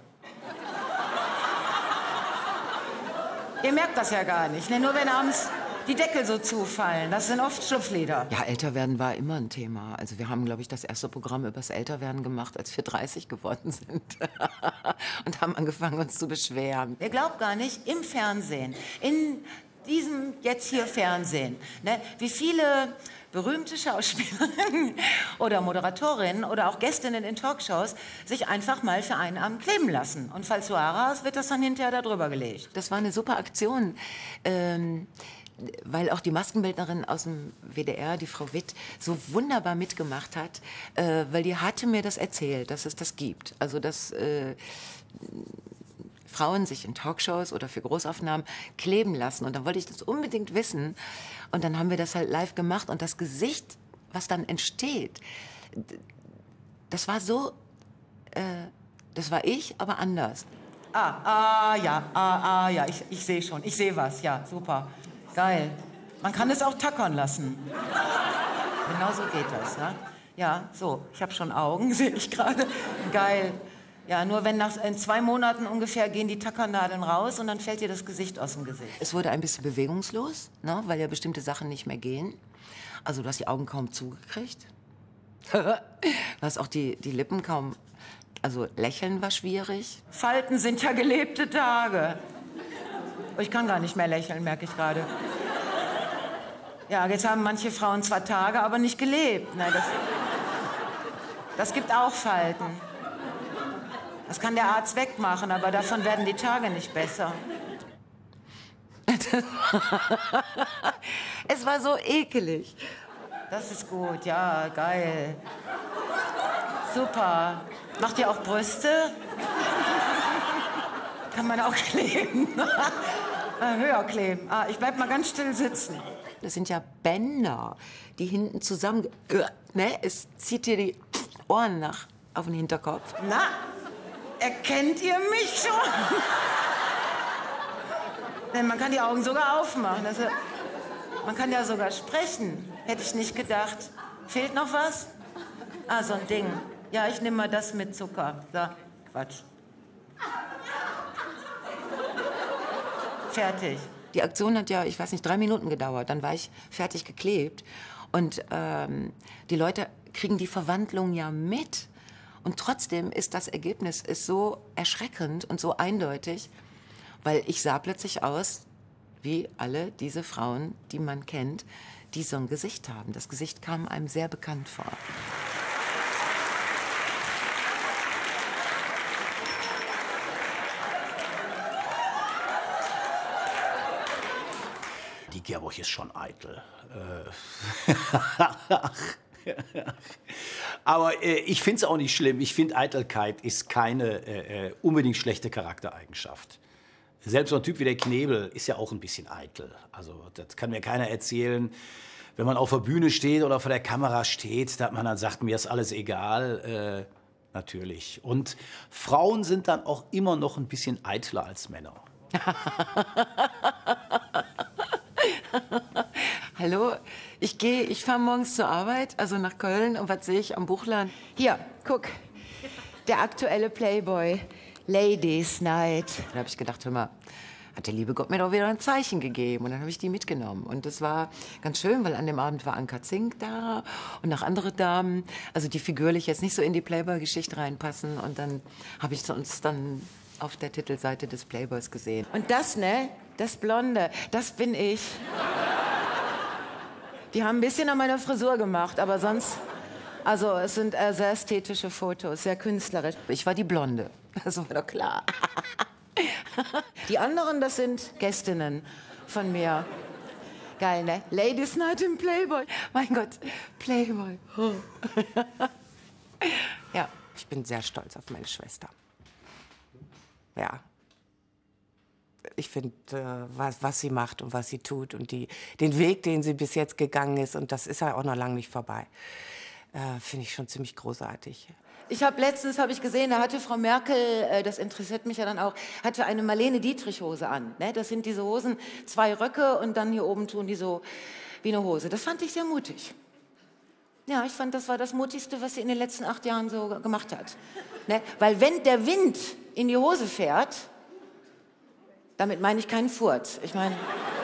Ihr merkt das ja gar nicht, ne? Nur wenn abends die Deckel so zufallen. Das sind oft Schlupflider. Ja, älter werden war immer ein Thema. Also wir haben, glaube ich, das erste Programm über das Älterwerden gemacht, als wir dreißig geworden sind. Und haben angefangen, uns zu beschweren. Ihr glaubt gar nicht, im Fernsehen, in diesem jetzt hier Fernsehen, ne, wie viele berühmte Schauspielerinnen oder Moderatorinnen oder auch Gästinnen in Talkshows sich einfach mal für einen Abend kleben lassen. Und falls du Haare hast, wird das dann hinterher da drüber gelegt. Das war eine super Aktion. Ähm weil auch die Maskenbildnerin aus dem W D R, die Frau Witt, so wunderbar mitgemacht hat, äh, weil die hatte mir das erzählt, dass es das gibt. Also, dass äh, Frauen sich in Talkshows oder für Großaufnahmen kleben lassen. Und dann wollte ich das unbedingt wissen. Und dann haben wir das halt live gemacht. Und das Gesicht, was dann entsteht, das war so, äh, das war ich, aber anders. Ah, ah, ja, ah, ah, ja, ich, ich sehe schon, ich sehe was, ja, super. Geil. Man kann es auch tackern lassen. Genau so geht das, ja? Ja, so. Ich habe schon Augen, sehe ich gerade. Geil. Ja, nur wenn nach in zwei Monaten ungefähr gehen die Tackernadeln raus und dann fällt dir das Gesicht aus dem Gesicht. Es wurde ein bisschen bewegungslos, ne, weil ja bestimmte Sachen nicht mehr gehen. Also du hast die Augen kaum zugekriegt. Du hast auch die, die Lippen kaum... Also lächeln war schwierig. Falten sind ja gelebte Tage. Ich kann gar nicht mehr lächeln, merke ich gerade. Ja, jetzt haben manche Frauen zwar Tage, aber nicht gelebt. Nein, das, das gibt auch Falten. Das kann der Arzt wegmachen, aber davon werden die Tage nicht besser. Es war so ekelig. Das ist gut, ja, geil. Super. Macht ihr auch Brüste? Kann man auch kleben. Höher kleben. Ah, ich bleib mal ganz still sitzen. Das sind ja Bänder, die hinten zusammen... Ne? Es zieht dir die Ohren nach auf den Hinterkopf. Na, erkennt ihr mich schon? Denn man kann die Augen sogar aufmachen. Also, man kann ja sogar sprechen. Hätte ich nicht gedacht. Fehlt noch was? Ah, so ein Ding. Ja, ich nehme mal das mit Zucker. So, Quatsch. Fertig. Die Aktion hat ja, ich weiß nicht, drei Minuten gedauert. Dann war ich fertig geklebt. Und ähm, die Leute kriegen die Verwandlung ja mit. Und trotzdem ist das Ergebnis ist so erschreckend und so eindeutig, weil ich sah plötzlich aus wie alle diese Frauen, die man kennt, die so ein Gesicht haben. Das Gesicht kam einem sehr bekannt vor. Die Gerburg ist schon eitel. Äh. Aber äh, ich finde es auch nicht schlimm. Ich finde, Eitelkeit ist keine äh, unbedingt schlechte Charaktereigenschaft. Selbst so ein Typ wie der Knebel ist ja auch ein bisschen eitel. Also das kann mir keiner erzählen, wenn man auf der Bühne steht oder vor der Kamera steht, dass man dann sagt, mir ist alles egal. Äh, natürlich. Und Frauen sind dann auch immer noch ein bisschen eitler als Männer. Hallo, ich gehe, ich fahre morgens zur Arbeit, also nach Köln, und was sehe ich am Buchladen? Hier, guck, der aktuelle Playboy, Ladies Night. Da habe ich gedacht, hör mal, hat der liebe Gott mir doch wieder ein Zeichen gegeben. Und dann habe ich die mitgenommen. Und das war ganz schön, weil an dem Abend war Anka Zink da und noch andere Damen, also die figürlich jetzt nicht so in die Playboy-Geschichte reinpassen. Und dann habe ich uns dann auf der Titelseite des Playboys gesehen. Und das, ne, das Blonde, das bin ich. Die haben ein bisschen an meiner Frisur gemacht, aber sonst, also es sind äh, sehr ästhetische Fotos, sehr künstlerisch. Ich war die Blonde, das war doch klar. Die anderen, das sind Gästinnen von mir. Geil, ne? Ladies Night im Playboy. Mein Gott, Playboy. Oh. Ja, ich bin sehr stolz auf meine Schwester. Ja. Ich finde, äh, was, was sie macht und was sie tut und die, den Weg, den sie bis jetzt gegangen ist, und das ist ja auch noch lange nicht vorbei, äh, finde ich schon ziemlich großartig. Ich habe letztens, habe ich gesehen, da hatte Frau Merkel, äh, das interessiert mich ja dann auch, hatte eine Marlene Dietrich-Hose an. Ne? Das sind diese Hosen, zwei Röcke und dann hier oben tun die so wie eine Hose. Das fand ich sehr mutig. Ja, ich fand, das war das Mutigste, was sie in den letzten acht Jahren so gemacht hat. Ne? Weil wenn der Wind in die Hose fährt, damit meine ich keinen Furz, ich meine,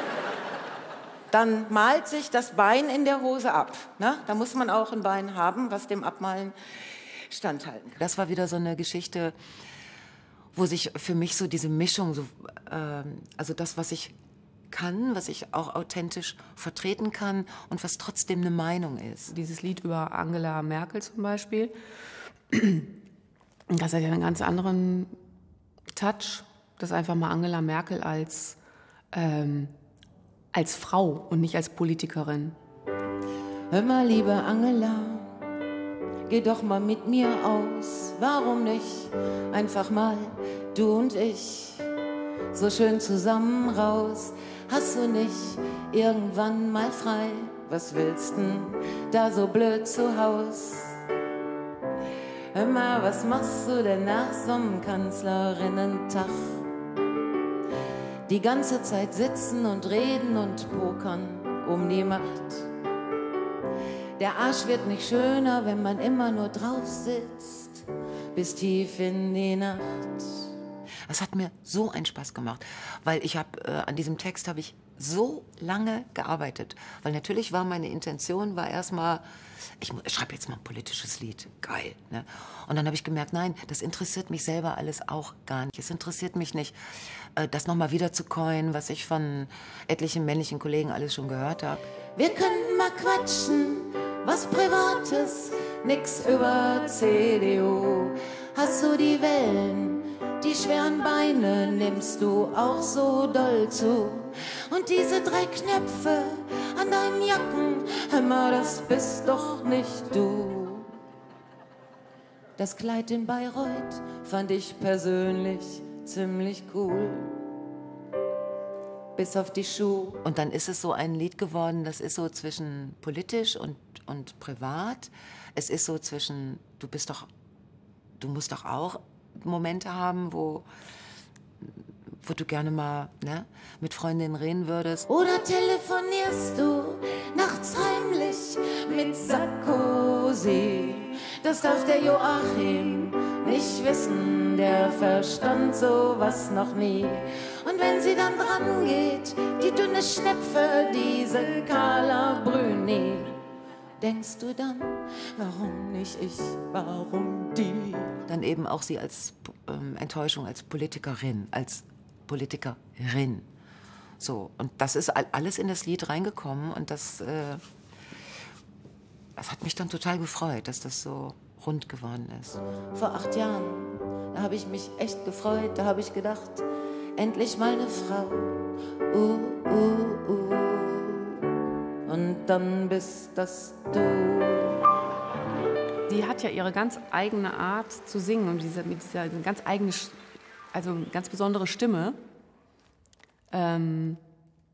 dann malt sich das Bein in der Hose ab. Ne? Da muss man auch ein Bein haben, was dem Abmalen standhalten kann. Das war wieder so eine Geschichte, wo sich für mich so diese Mischung, so, äh, also das, was ich kann, was ich auch authentisch vertreten kann und was trotzdem eine Meinung ist. Dieses Lied über Angela Merkel zum Beispiel, das hat ja einen ganz anderen Touch, das einfach mal Angela Merkel als, ähm, als Frau und nicht als Politikerin. Hör mal, liebe Angela, geh doch mal mit mir aus, warum nicht? Einfach mal du und ich, so schön zusammen raus. Hast du nicht irgendwann mal frei? Was willst denn da so blöd zu Haus? Hör mal, was machst du denn nach so einem Kanzlerinnen-Tag? Die ganze Zeit sitzen und reden und pokern um die Macht. Der Arsch wird nicht schöner, wenn man immer nur drauf sitzt, bis tief in die Nacht. Es hat mir so einen Spaß gemacht, weil ich habe äh, an diesem Text habe ich so lange gearbeitet, weil natürlich war meine Intention war erstmal, ich, ich schreibe jetzt mal ein politisches Lied, geil, ne? Und dann habe ich gemerkt, nein, das interessiert mich selber alles auch gar nicht. Es interessiert mich nicht, äh, das nochmal wieder zu coinen, was ich von etlichen männlichen Kollegen alles schon gehört habe. Wir können mal quatschen, was Privates, nix über C D U. Hast du die Wellen, die schweren Beine nimmst du auch so doll zu. Und diese drei Knöpfe an deinen Jacken, hör mal, das bist doch nicht du. Das Kleid in Bayreuth fand ich persönlich ziemlich cool. Bis auf die Schuhe. Und dann ist es so ein Lied geworden, das ist so zwischen politisch und, und privat. Es ist so zwischen, du bist doch, du musst doch auch Momente haben, wo, wo du gerne mal ne, mit Freundinnen reden würdest. Oder telefonierst du nachts heimlich mit Sarkozy? Das darf der Joachim nicht wissen, der verstand sowas noch nie. Und wenn sie dann dran geht, die dünne Schnepfe, diese Carla Bruni, denkst du dann, warum nicht ich, warum die? Dann eben auch sie als ähm, Enttäuschung, als Politikerin, als Politikerin. So, und das ist alles in das Lied reingekommen und das, äh, das hat mich dann total gefreut, dass das so rund geworden ist. Vor acht Jahren, da habe ich mich echt gefreut, da habe ich gedacht, endlich mal eine Frau. Uh, uh, uh. Und dann bist das du. Die hat ja ihre ganz eigene Art zu singen und diese, mit dieser ganz eigene, also ganz besondere Stimme, ähm,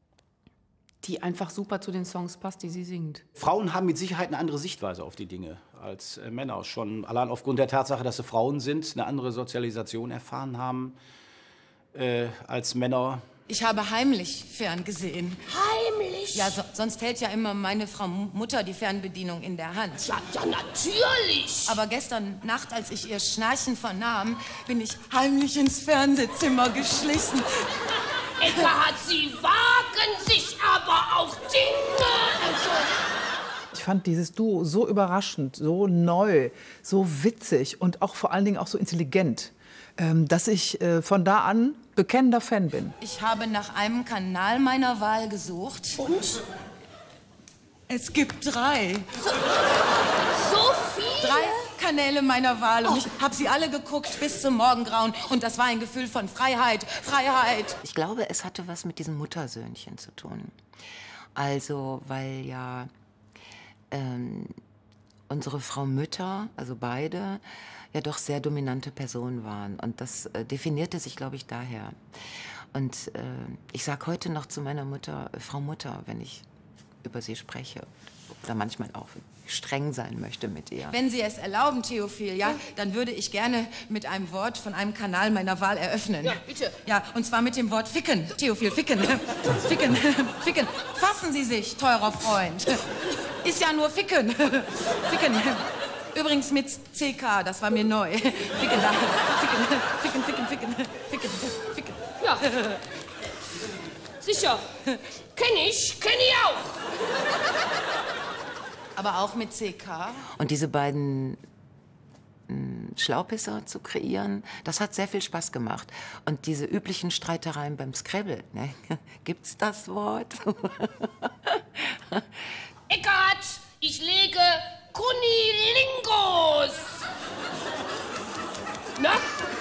die einfach super zu den Songs passt, die sie singt. Frauen haben mit Sicherheit eine andere Sichtweise auf die Dinge als äh, Männer. Schon allein aufgrund der Tatsache, dass sie Frauen sind, eine andere Sozialisation erfahren haben äh, als Männer. Ich habe heimlich ferngesehen. Heimlich? Ja, so, sonst hält ja immer meine Frau Mutter die Fernbedienung in der Hand. Ja, ja, natürlich. Aber gestern Nacht, als ich ihr Schnarchen vernahm, bin ich heimlich ins Fernsehzimmer geschlichen. Eckart, Sie wagen sich aber auch Dinge. Also ich fand dieses Duo so überraschend, so neu, so witzig und auch vor allen Dingen auch so intelligent, ähm, dass ich äh, von da an bekennender Fan bin. Ich habe nach einem Kanal meiner Wahl gesucht. Und? Es gibt drei. So, so viele? Drei Kanäle meiner Wahl und ich habe sie alle geguckt bis zum Morgengrauen und das war ein Gefühl von Freiheit, Freiheit. Ich glaube, es hatte was mit diesem Muttersöhnchen zu tun. Also, weil ja ähm, unsere Frau Mütter, also beide, ja doch sehr dominante Personen waren und das äh, definierte sich, glaube ich, daher. Und äh, ich sage heute noch zu meiner Mutter, äh, Frau Mutter, wenn ich über sie spreche oder manchmal auch streng sein möchte mit ihr. Wenn Sie es erlauben, Theophil, ja, dann würde ich gerne mit einem Wort von einem Kanal meiner Wahl eröffnen. Ja, bitte. Ja, und zwar mit dem Wort ficken. Theophil, ficken. Ficken, ficken. Fassen Sie sich, teurer Freund. Ist ja nur ficken. Ficken. Übrigens mit C K, das war mir neu. Ficken, da. Ficken, ficken, ficken, ficken, ficken, ficken. Ja. Sicher. Kenn ich, kenn ich auch. Aber auch mit C K. Und diese beiden mh, Schlaupisser zu kreieren, das hat sehr viel Spaß gemacht. Und diese üblichen Streitereien beim Scrabble, ne? Gibt's das Wort? Eckart, ich lege Kunilingus. Na?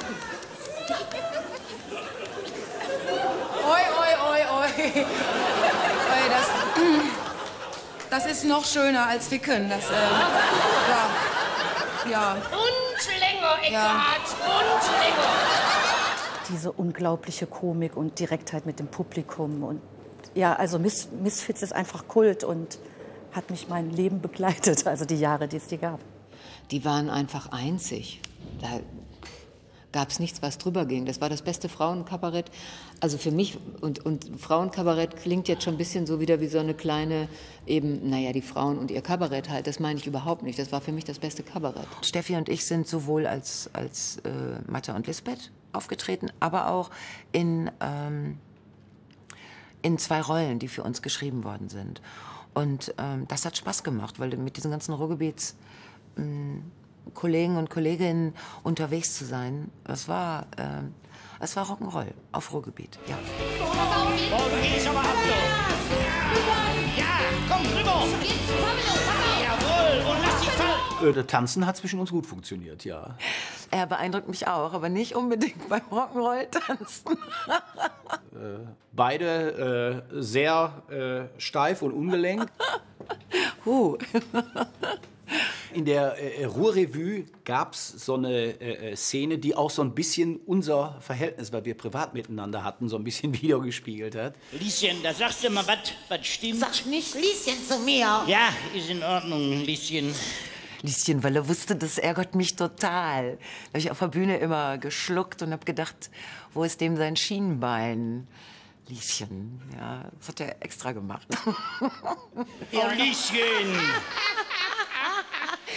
Oi, oi, oi, oi. Oi, das, das ist noch schöner als ficken. Das, äh, ja. Ja. Und länger, Eckart, ja. Und länger. Diese unglaubliche Komik und Direktheit mit dem Publikum. Und ja, also Miss, Misfits ist einfach Kult und hat mich mein Leben begleitet, also die Jahre, die es die gab. Die waren einfach einzig. Da gab es nichts, was drüber ging. Das war das beste Frauenkabarett. Also für mich, und, und Frauenkabarett klingt jetzt schon ein bisschen so wieder wie so eine kleine, eben, naja, die Frauen und ihr Kabarett halt. Das meine ich überhaupt nicht. Das war für mich das beste Kabarett. Steffi und ich sind sowohl als, als äh, Matta und Lisbeth aufgetreten, aber auch in, ähm, in zwei Rollen, die für uns geschrieben worden sind. Und ähm, das hat Spaß gemacht, weil mit diesen ganzen Ruhrgebiets ähm, Kollegen und Kolleginnen unterwegs zu sein, das war, äh, das war Rock'n'Roll auf Ruhrgebiet, ja. Oh, du gehst aber ab, du. Ja, komm drüber. Jawohl, und lass dich fallen. Das Tanzen hat zwischen uns gut funktioniert, ja. Er beeindruckt mich auch, aber nicht unbedingt beim Rock'n'Roll-Tanzen. äh, beide äh, sehr äh, steif und ungelenkt. huh. In der äh, Ruhrrevue gab es so eine äh, Szene, die auch so ein bisschen unser Verhältnis, weil wir privat miteinander hatten, so ein bisschen wiedergespiegelt hat. Lieschen, da sagst du mal was, was stimmt. Sag nicht Lieschen zu mir. Ja, ist in Ordnung, Lieschen. Lieschen, weil er wusste, das ärgert mich total. Da habe ich auf der Bühne immer geschluckt und habe gedacht, wo ist dem sein Schienenbein? Lieschen, ja, das hat er extra gemacht. Oh, Lieschen! Sag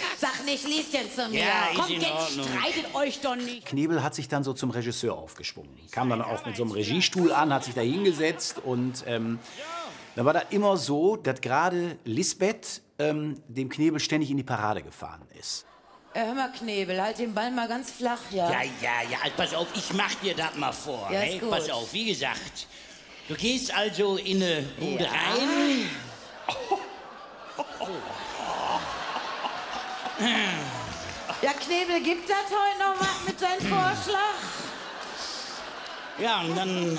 nicht Lieschen zu mir. Ja, ist Kommt, in jetzt Ordnung. streitet euch doch nicht. Knebel hat sich dann so zum Regisseur aufgeschwungen. Kam dann auch mit so einem Regiestuhl an, hat sich da hingesetzt und ähm, da war das immer so, dass gerade Lisbeth ähm, dem Knebel ständig in die Parade gefahren ist. Äh, hör mal, Knebel, halt den Ball mal ganz flach, ja? Ja, ja, ja, also pass auf, ich mach dir das mal vor. Ja, Ne? ist gut. Pass auf, wie gesagt, du gehst also in eine Bude Ja. rein. Ja, Knebel, gibt das heute noch was mit deinem Vorschlag? Ja, und dann...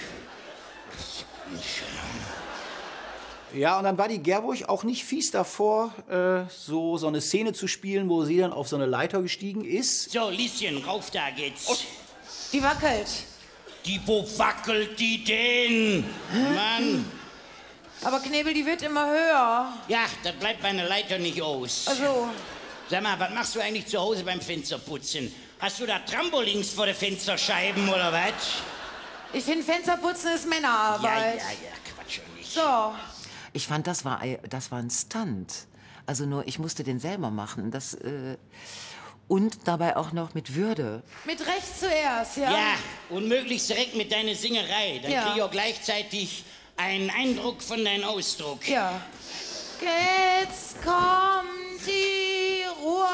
Ja, und dann war die Gerburg auch nicht fies davor, äh, so, so eine Szene zu spielen, wo sie dann auf so eine Leiter gestiegen ist. So, Lieschen, rauf da geht's. Die wackelt. Die, wo wackelt die denn? Mann. Aber Knebel, die wird immer höher. Ja, das bleibt bei einer Leiter nicht aus. Also, Sag mal, was machst du eigentlich zu Hause beim Fensterputzen? Hast du da Trampolins vor den Fensterscheiben oder was? ich finde, Fensterputzen ist Männerarbeit. Ja, ja, ja, Quatsch nicht. So. Ich fand, das war, das war ein Stunt. Also nur, ich musste den selber machen. Das, äh, und dabei auch noch mit Würde. Mit rechts zuerst, ja? Ja, und möglichst direkt mit deiner Singerei. Dann Ja. krieg ich auch gleichzeitig einen Eindruck von deinem Ausdruck. Ja. Jetzt kommt die Ruhe.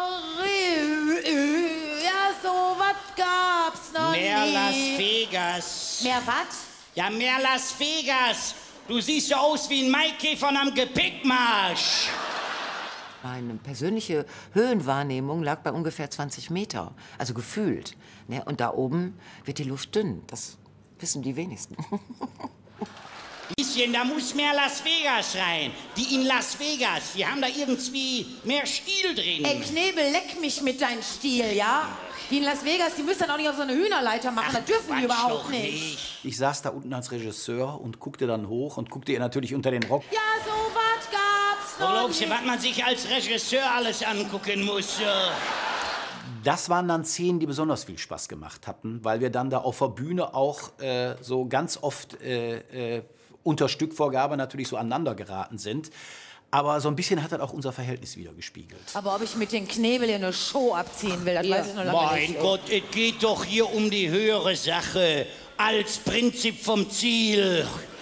Ja, so was gab's noch Mehr nie. Las Vegas. Mehr was? Ja, mehr Las Vegas. Du siehst so aus wie ein Maikäfer am Gepäckmarsch. Meine persönliche Höhenwahrnehmung lag bei ungefähr zwanzig Meter. Also gefühlt. Ne? Und da oben wird die Luft dünn. Das wissen die wenigsten. Lieschen, da muss mehr Las Vegas rein. Die in Las Vegas, die haben da irgendwie mehr Stil drin. Ey, Knebel, leck mich mit deinem Stil, ja? Die in Las Vegas, die müssen dann auch nicht auf so eine Hühnerleiter machen. Das dürfen die Quatsch überhaupt doch nicht. Ich saß da unten als Regisseur und guckte dann hoch und guckte ihr natürlich unter den Rock. Ja, so was gab's Wo noch glaubst du, nie. was man sich als Regisseur alles angucken muss? Ja. Das waren dann Szenen, die besonders viel Spaß gemacht hatten, weil wir dann da auf der Bühne auch äh, so ganz oft äh, äh, unter Stückvorgabe natürlich so aneinander geraten sind. Aber so ein bisschen hat das auch unser Verhältnis wieder gespiegelt. Aber ob ich mit den Knebel hier eine Show abziehen will, das weiß ich noch lange Mein nicht. Gott, es geht doch hier um die höhere Sache. Als Prinzip vom Ziel.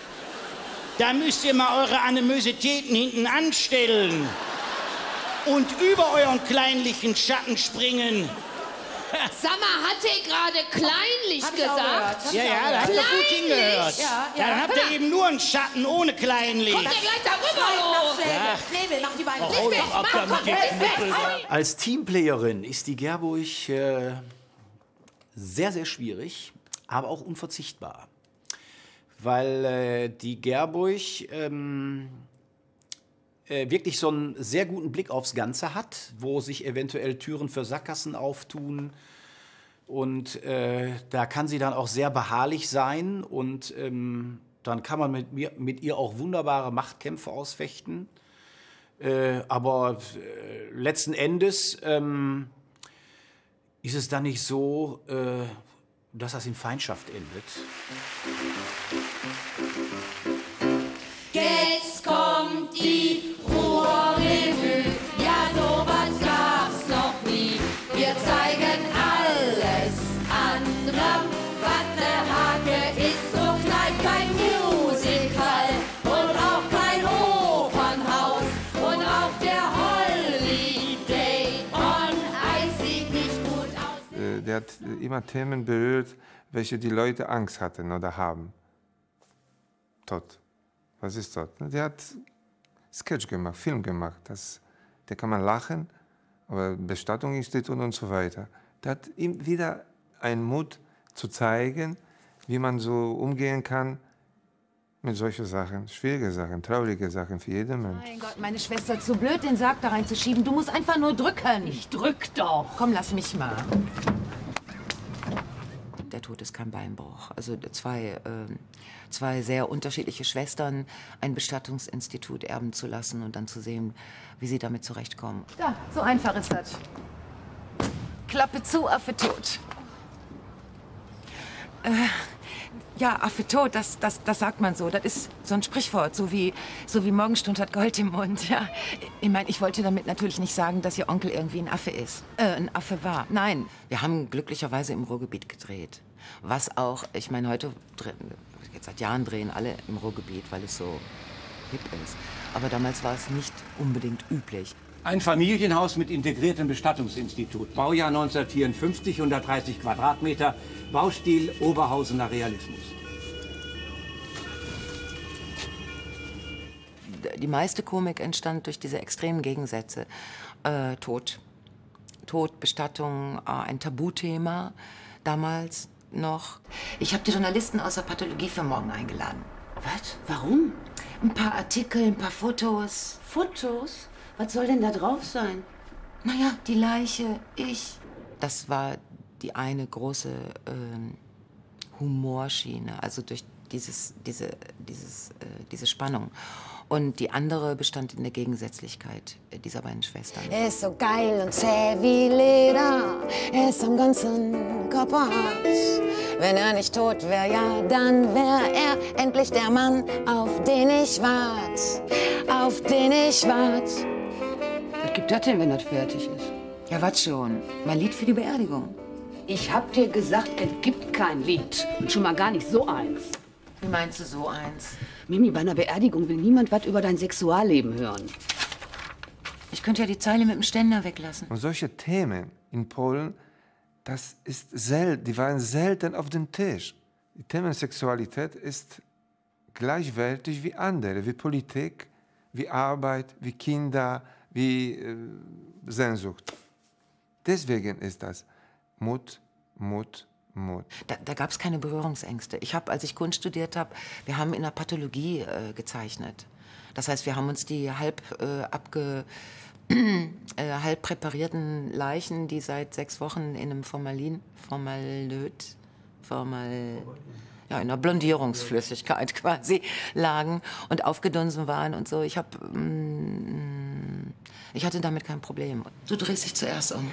Da müsst ihr mal eure Animositäten hinten anstellen. Und über euren kleinlichen Schatten springen. Sag mal, hat er gerade kleinlich Hab ich auch gehört. gesagt? Ja, ja, da habt ihr gut hingehört. Ja, ja. Dann habt ihr eben nur einen Schatten ohne kleinlich. Kommt er gleich darüber los? Ja. Knebel, mach die beiden. Oh, hau doch ab da mit den Knüppeln. Als Teamplayerin ist die Gerburg äh, sehr, sehr schwierig, aber auch unverzichtbar. Weil äh, die Gerburg ähm, äh, wirklich so einen sehr guten Blick aufs Ganze hat, wo sich eventuell Türen für Sackgassen auftun. Und äh, da kann sie dann auch sehr beharrlich sein und ähm, dann kann man mit, mir, mit ihr auch wunderbare Machtkämpfe ausfechten. Äh, aber äh, letzten Endes ähm, ist es dann nicht so, äh, dass das in Feindschaft endet. Jetzt kommt die Ruhrrevue. Ja, sowas gab's noch nie. Wir zeigen alles an Ram. Wattehake ist so klein, kein Musical und auch kein Opernhaus. Und auch der Holiday on Ice sieht nicht gut aus. Äh, Der hat immer Themen berührt, welche die Leute Angst hatten oder haben. Tod. Was ist Tod? Der hat Sketch gemacht, Film gemacht. Das, da kann man lachen, aber Bestattungsinstitut und so weiter. Der hat ihm wieder einen Mut zu zeigen, wie man so umgehen kann mit solchen Sachen. Schwierige Sachen, traurige Sachen für jeden Mensch. Mein Gott, meine Schwester, zu blöd, den Sarg da reinzuschieben. Du musst einfach nur drücken. Ich drück doch. Komm, lass mich mal. Der Tod ist kein Beinbruch. Also zwei, ähm, zwei sehr unterschiedliche Schwestern ein Bestattungsinstitut erben zu lassen und dann zu sehen, wie sie damit zurechtkommen. Da, so einfach ist das. Klappe zu, Affe tot. Äh, Ja, Affe tot, das, das, das sagt man so. Das ist so ein Sprichwort, so wie, so wie Morgenstund hat Gold im Mund. Ja. Ich meine, ich wollte damit natürlich nicht sagen, dass Ihr Onkel irgendwie ein Affe ist. Äh, ein Affe war. Nein, wir haben glücklicherweise im Ruhrgebiet gedreht. Was auch, ich meine, heute, jetzt seit Jahren drehen alle im Ruhrgebiet, weil es so hip ist. Aber damals war es nicht unbedingt üblich. Ein Familienhaus mit integriertem Bestattungsinstitut. Baujahr neunzehnhundertvierundfünfzig, hundertdreißig Quadratmeter. Baustil Oberhausener Realismus. Die meiste Komik entstand durch diese extremen Gegensätze. Äh, Tod. Tod, Bestattung, äh, ein Tabuthema damals noch. Ich habe die Journalisten aus der Pathologie für morgen eingeladen. Was? Warum? Ein paar Artikel, ein paar Fotos. Fotos? Was soll denn da drauf sein? Naja, die Leiche, ich. Das war die eine große ähm, Humorschiene, also durch dieses, diese, dieses, äh, diese Spannung. Und die andere bestand in der Gegensätzlichkeit dieser beiden Schwestern. Er ist so geil und zäh wie Leder, er ist am ganzen Körper hart. Wenn er nicht tot wäre, ja, dann wäre er endlich der Mann, auf den ich wart, auf den ich wart. Was gibt das denn, wenn das fertig ist? Ja, was schon? Mein Lied für die Beerdigung. Ich hab dir gesagt, es gibt kein Lied. Und schon mal gar nicht so eins. Wie meinst du so eins? Mimi, bei einer Beerdigung will niemand was über dein Sexualleben hören. Ich könnte ja die Zeile mit dem Ständer weglassen. Und solche Themen in Polen, das ist selten, die waren selten auf dem Tisch. Die Themen Sexualität ist gleichwertig wie andere, wie Politik, wie Arbeit, wie Kinder, wie äh, Sehnsucht. Deswegen ist das Mut, Mut, Mut. Da, da gab es keine Berührungsängste. Ich habe, als ich Kunst studiert habe, wir haben in der Pathologie äh, gezeichnet. Das heißt, wir haben uns die halb äh, abge äh, halb präparierten Leichen, die seit sechs Wochen in einem Formalin, Formaldehyd, Formal, ja, in einer Blondierungsflüssigkeit quasi lagen und aufgedunsen waren und so. Ich habe, mm, ich hatte damit kein Problem. Du drehst dich zuerst um.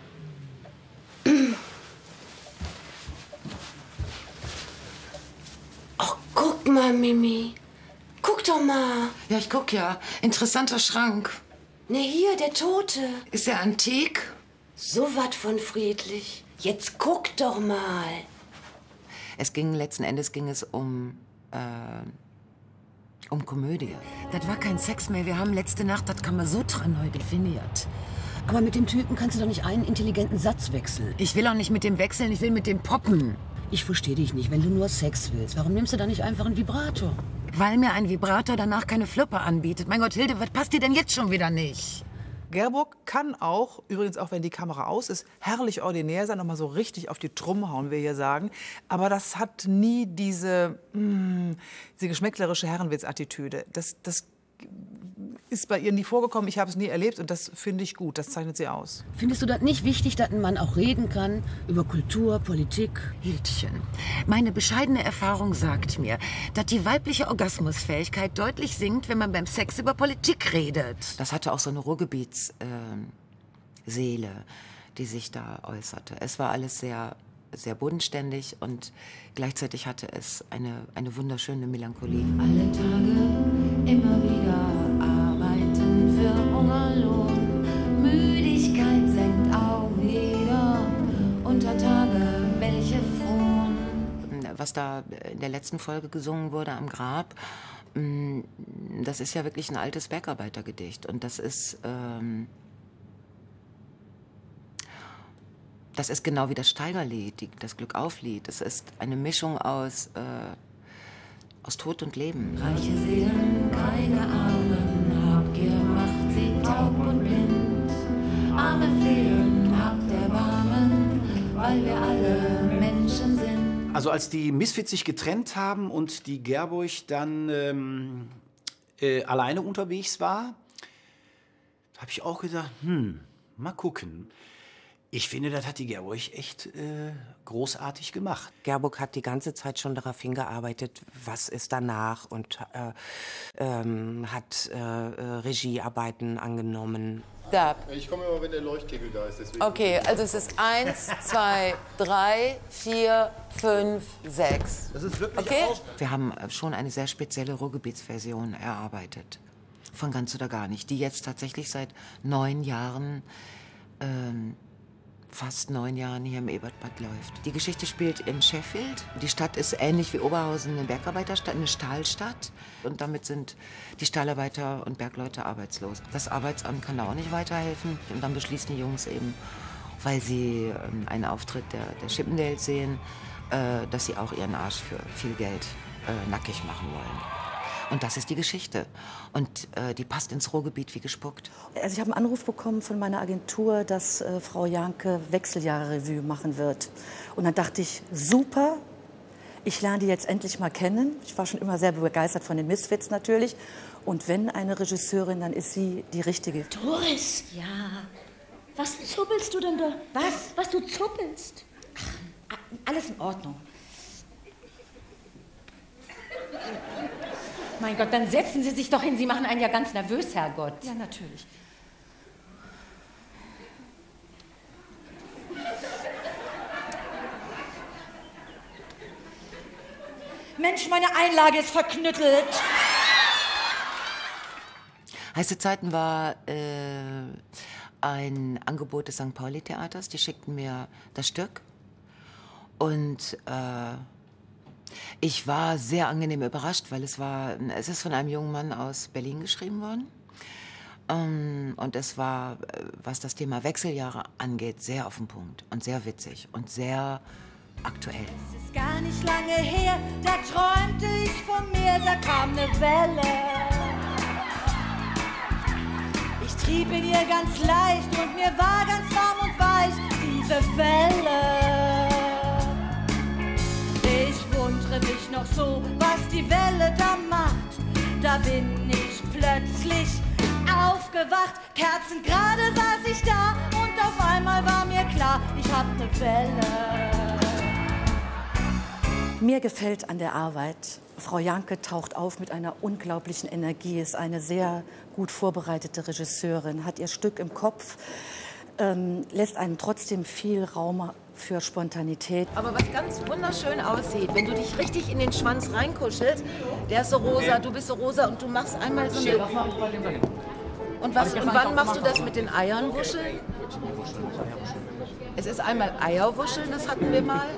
Ach, guck mal, Mimi. Guck doch mal. Ja, ich guck ja. Interessanter Schrank. Ne, hier, der Tote. Ist er antik? So was von friedlich. Jetzt guck doch mal. Es ging, letzten Endes ging es um, äh, um Komödie. Das war kein Sex mehr. Wir haben letzte Nacht das Kamasutra neu definiert. Aber mit dem Typen kannst du doch nicht einen intelligenten Satz wechseln. Ich will auch nicht mit dem wechseln, ich will mit dem poppen. Ich verstehe dich nicht. Wenn du nur Sex willst, warum nimmst du da nicht einfach einen Vibrator? Weil mir ein Vibrator danach keine Fluppe anbietet. Mein Gott, Hilde, was passt dir denn jetzt schon wieder nicht? Gerburg kann auch, übrigens auch wenn die Kamera aus ist, herrlich ordinär sein, nochmal so richtig auf die Trumme hauen, wir hier sagen. Aber das hat nie diese, mh, diese geschmäcklerische Herrenwitz-Attitüde. Das, das ist bei ihr nie vorgekommen, ich habe es nie erlebt und das finde ich gut, das zeichnet sie aus. Findest du das nicht wichtig, dass ein Mann auch reden kann über Kultur, Politik? Hildchen, meine bescheidene Erfahrung sagt mir, dass die weibliche Orgasmusfähigkeit deutlich sinkt, wenn man beim Sex über Politik redet. Das hatte auch so eine Ruhrgebietsseele, äh, die sich da äußerte. Es war alles sehr, sehr bodenständig und gleichzeitig hatte es eine, eine wunderschöne Melancholie. Alle Tage immer wieder arbeiten für Hungerlohn. Müdigkeit senkt Augenlider. Unter Tage, welche frohen. Was da in der letzten Folge gesungen wurde am Grab, das ist ja wirklich ein altes Bergarbeitergedicht. Und das ist, ähm, das ist genau wie das Steigerlied, die, das Glückauf-Lied. Es ist eine Mischung aus, äh, aus Tod und Leben. Reiche Seelen, keine Armen, Habgier macht sie taub und blind. Arme flehen, habt Erbarmen, weil wir alle Menschen sind. Also als die Misfits sich getrennt haben und die Gerburg dann ähm, äh, alleine unterwegs war, habe ich auch gedacht, hm, mal gucken. Ich finde, das hat die Gerburg echt äh, großartig gemacht. Gerburg hat die ganze Zeit schon darauf hingearbeitet, was ist danach und äh, ähm, hat äh, Regiearbeiten angenommen. Dab. Ich komme immer, wenn der Leuchtkegel da ist. Deswegen. Okay, also es ist eins, zwei, drei, vier, fünf, sechs. Das ist wirklich okay? Wir haben schon eine sehr spezielle Ruhrgebietsversion erarbeitet. Von Ganz oder Gar nicht. Die jetzt tatsächlich seit neun Jahren, ähm, fast neun Jahren hier im Ebertbad läuft. Die Geschichte spielt in Sheffield. Die Stadt ist ähnlich wie Oberhausen eine Bergarbeiterstadt, eine Stahlstadt. Und damit sind die Stahlarbeiter und Bergleute arbeitslos. Das Arbeitsamt kann da auch nicht weiterhelfen. Und dann beschließen die Jungs eben, weil sie ähm, einen Auftritt der, der Chippendales sehen, äh, dass sie auch ihren Arsch für viel Geld äh, nackig machen wollen. Und das ist die Geschichte. Und äh, die passt ins Ruhrgebiet wie gespuckt. Also ich habe einen Anruf bekommen von meiner Agentur, dass äh, Frau Janke Wechseljahre-Revue machen wird. Und dann dachte ich, super, ich lerne die jetzt endlich mal kennen. Ich war schon immer sehr begeistert von den Misfits natürlich. Und wenn eine Regisseurin, dann ist sie die richtige. Doris! Ja. Was zuppelst du denn da? Was? Was du zuppelst? Ach, alles in Ordnung. Mein Gott, dann setzen Sie sich doch hin. Sie machen einen ja ganz nervös, Herrgott. Ja, natürlich. Mensch, meine Einlage ist verknüttelt. Heiße Zeiten war äh, ein Angebot des Sankt Pauli-Theaters. Die schickten mir das Stück. Und äh, ich war sehr angenehm überrascht, weil es war, es ist von einem jungen Mann aus Berlin geschrieben worden. Ähm, und es war, was das Thema Wechseljahre angeht, sehr auf den Punkt und sehr witzig und sehr aktuell. Es ist gar nicht lange her, da träumte ich von mir, da kam eine Welle. Ich trieb in ihr ganz leicht und mir war ganz warm und weich diese Welle. Ich wundere mich noch so, was die Welle da macht. Da bin ich plötzlich aufgewacht. Kerzengerade saß ich da und auf einmal war mir klar, ich hab ne Welle. Mir gefällt an der Arbeit, Frau Janke taucht auf mit einer unglaublichen Energie, ist eine sehr gut vorbereitete Regisseurin, hat ihr Stück im Kopf, ähm, lässt einem trotzdem viel Raum für Spontanität. Aber was ganz wunderschön aussieht, wenn du dich richtig in den Schwanz reinkuschelst, der ist so rosa, du bist so rosa und du machst einmal so eine... Und, was, und wann machst du das mit den Eiern wuscheln? Es ist einmal Eierwuscheln, das hatten wir mal.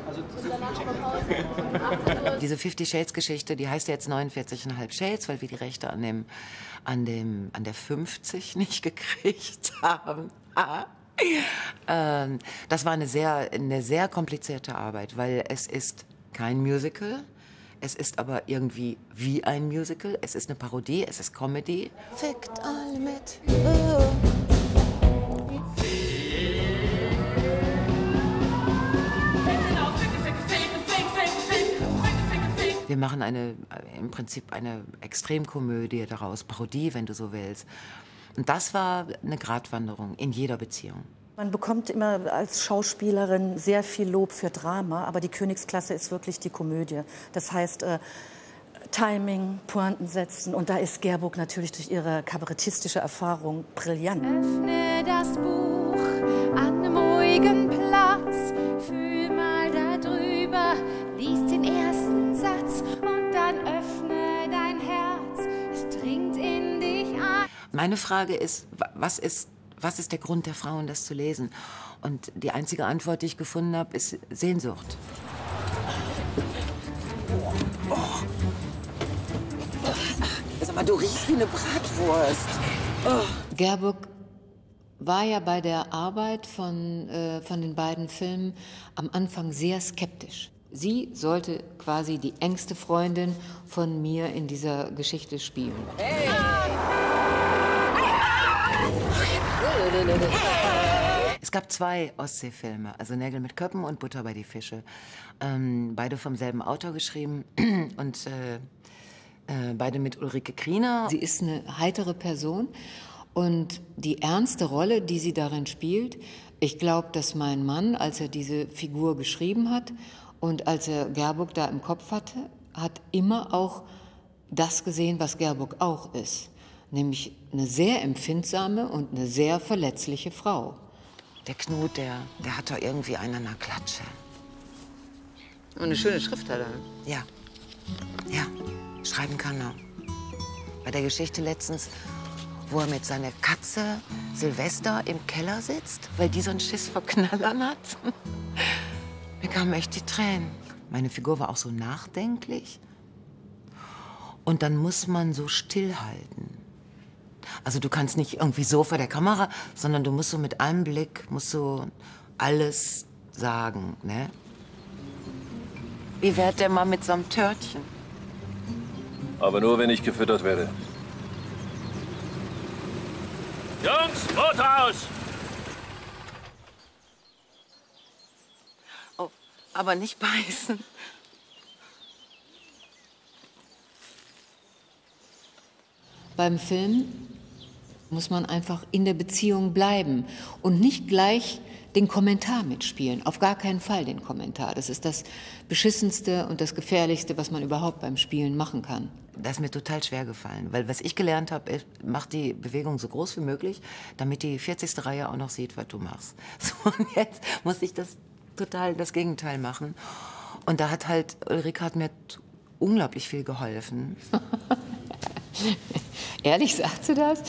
Diese Fifty Shades Geschichte, die heißt ja jetzt neunundvierzig Komma fünf Shades, weil wir die Rechte an, dem, an, dem, an der fünfzig nicht gekriegt haben. ähm, das war eine sehr, eine sehr komplizierte Arbeit, weil es ist kein Musical. Es ist aber irgendwie wie ein Musical. Es ist eine Parodie, es ist Comedy. Fickt alle mit. Wir machen eine, im Prinzip eine Extremkomödie daraus, Parodie, wenn du so willst. Und das war eine Gratwanderung in jeder Beziehung. Man bekommt immer als Schauspielerin sehr viel Lob für Drama, aber die Königsklasse ist wirklich die Komödie. Das heißt, äh, Timing, Pointen setzen. Und da ist Gerburg natürlich durch ihre kabarettistische Erfahrung brillant. Öffne das Buch an einem ruhigen Platz, fühl mal da drüber, lies den ersten Satz und dann öffne dein Herz, es dringt in dich ein. Meine Frage ist, was ist, was ist der Grund der Frauen, das zu lesen? Und die einzige Antwort, die ich gefunden habe, ist Sehnsucht. Oh. Sag mal, du riechst wie eine Bratwurst. Oh. Gerburg war ja bei der Arbeit von, äh, von den beiden Filmen am Anfang sehr skeptisch. Sie sollte quasi die engste Freundin von mir in dieser Geschichte spielen. Hey. Es gab zwei Ostseefilme, also Nägel mit Köppen und Butter bei die Fische. Ähm, beide vom selben Autor geschrieben und äh, äh, beide mit Ulrike Kriener. Sie ist eine heitere Person und die ernste Rolle, die sie darin spielt, ich glaube, dass mein Mann, als er diese Figur geschrieben hat und als er Gerburg da im Kopf hatte, hat immer auch das gesehen, was Gerburg auch ist. nämlich eine sehr empfindsame und eine sehr verletzliche Frau. Der Knut, der, der hat doch irgendwie einen an der Klatsche. Und eine schöne Schrift hat er. Ja, ja, schreiben kann er. Bei der Geschichte letztens, wo er mit seiner Katze Silvester im Keller sitzt, weil die so einen Schiss vor Knallern hat. Mir kamen echt die Tränen. Meine Figur war auch so nachdenklich. Und dann muss man so stillhalten. Also du kannst nicht irgendwie so vor der Kamera, sondern du musst so mit einem Blick, musst so alles sagen, ne? Wie wär's denn mal mit so einem Törtchen? Aber nur, wenn ich gefüttert werde. Jungs, Motor aus! Oh, aber nicht beißen. Beim Film muss man einfach in der Beziehung bleiben und nicht gleich den Kommentar mitspielen. Auf gar keinen Fall den Kommentar. Das ist das Beschissenste und das Gefährlichste, was man überhaupt beim Spielen machen kann. Das ist mir total schwer gefallen, weil was ich gelernt habe, ist, mach die Bewegung so groß wie möglich, damit die vierzigste Reihe auch noch sieht, was du machst. So, und jetzt muss ich das total das Gegenteil machen. Und da hat halt, Ulrike hat mir unglaublich viel geholfen. Ehrlich, sagt sie das?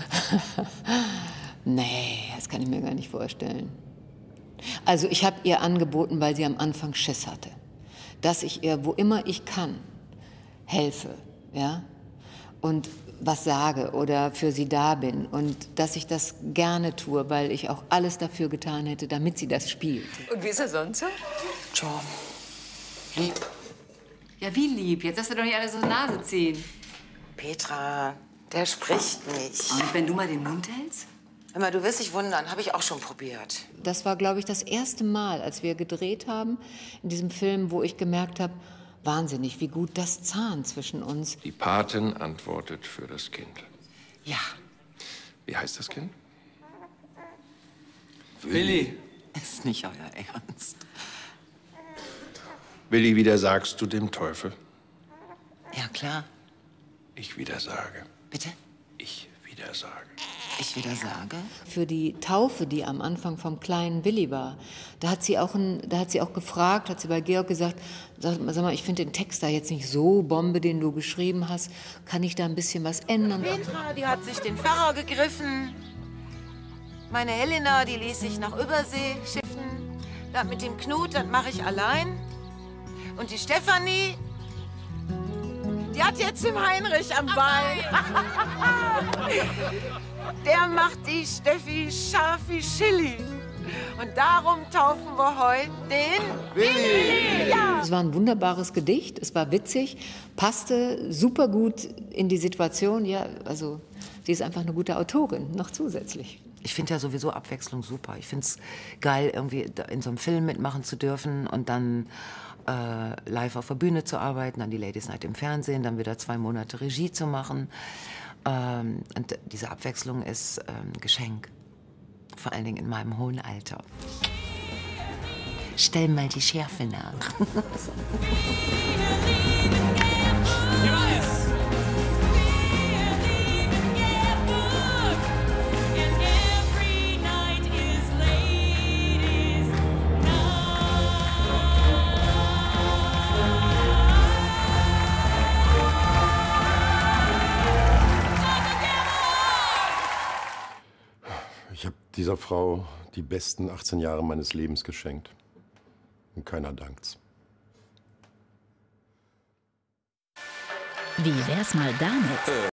Nee, das kann ich mir gar nicht vorstellen. Also ich habe ihr angeboten, weil sie am Anfang Schiss hatte, dass ich ihr, wo immer ich kann, helfe, ja, und was sage oder für sie da bin und dass ich das gerne tue, weil ich auch alles dafür getan hätte, damit sie das spielt. Und wie ist er sonst so? Tja, lieb. Ja, wie lieb? Jetzt hast du doch nicht alles aus der Nase ziehen. Petra, der spricht nicht. Und wenn du mal den Mund hältst? Immer, du wirst dich wundern, habe ich auch schon probiert. Das war, glaube ich, das erste Mal, als wir gedreht haben in diesem Film, wo ich gemerkt habe, wahnsinnig, wie gut das zahnt zwischen uns. Die Patin antwortet für das Kind. Ja. Wie heißt das Kind? Willi. Ist nicht euer Ernst. Willi, widersagst du dem Teufel? Ja, klar. Ich widersage. Bitte? Ich widersage. Ich widersage? Für die Taufe, die am Anfang vom kleinen Willi war, da hat sie auch, ein, da hat sie auch gefragt, hat sie bei Georg gesagt, sag, sag mal, ich finde den Text da jetzt nicht so Bombe, den du geschrieben hast. Kann ich da ein bisschen was ändern? Petra, die hat sich den Pfarrer gegriffen. Meine Helena, die ließ sich nach Übersee schiffen. Das mit dem Knut, das mache ich allein. Und die Stefanie, die hat jetzt den Heinrich am Bein. Der macht die Steffi scharf wie Chili. Und darum taufen wir heute den Willi. Ja. Es war ein wunderbares Gedicht, es war witzig, passte super gut in die Situation. Ja, also sie ist einfach eine gute Autorin, noch zusätzlich. Ich finde ja sowieso Abwechslung super. Ich finde es geil, irgendwie in so einem Film mitmachen zu dürfen und dann äh, live auf der Bühne zu arbeiten, dann die Ladies Night im Fernsehen, dann wieder zwei Monate Regie zu machen. Ähm, und diese Abwechslung ist ähm, ein Geschenk. Vor allen Dingen in meinem hohen Alter. Stell mal die Schärfe nach. Ich habe dieser Frau die besten achtzehn Jahre meines Lebens geschenkt. Und keiner dankt's. Wie wär's mal damit?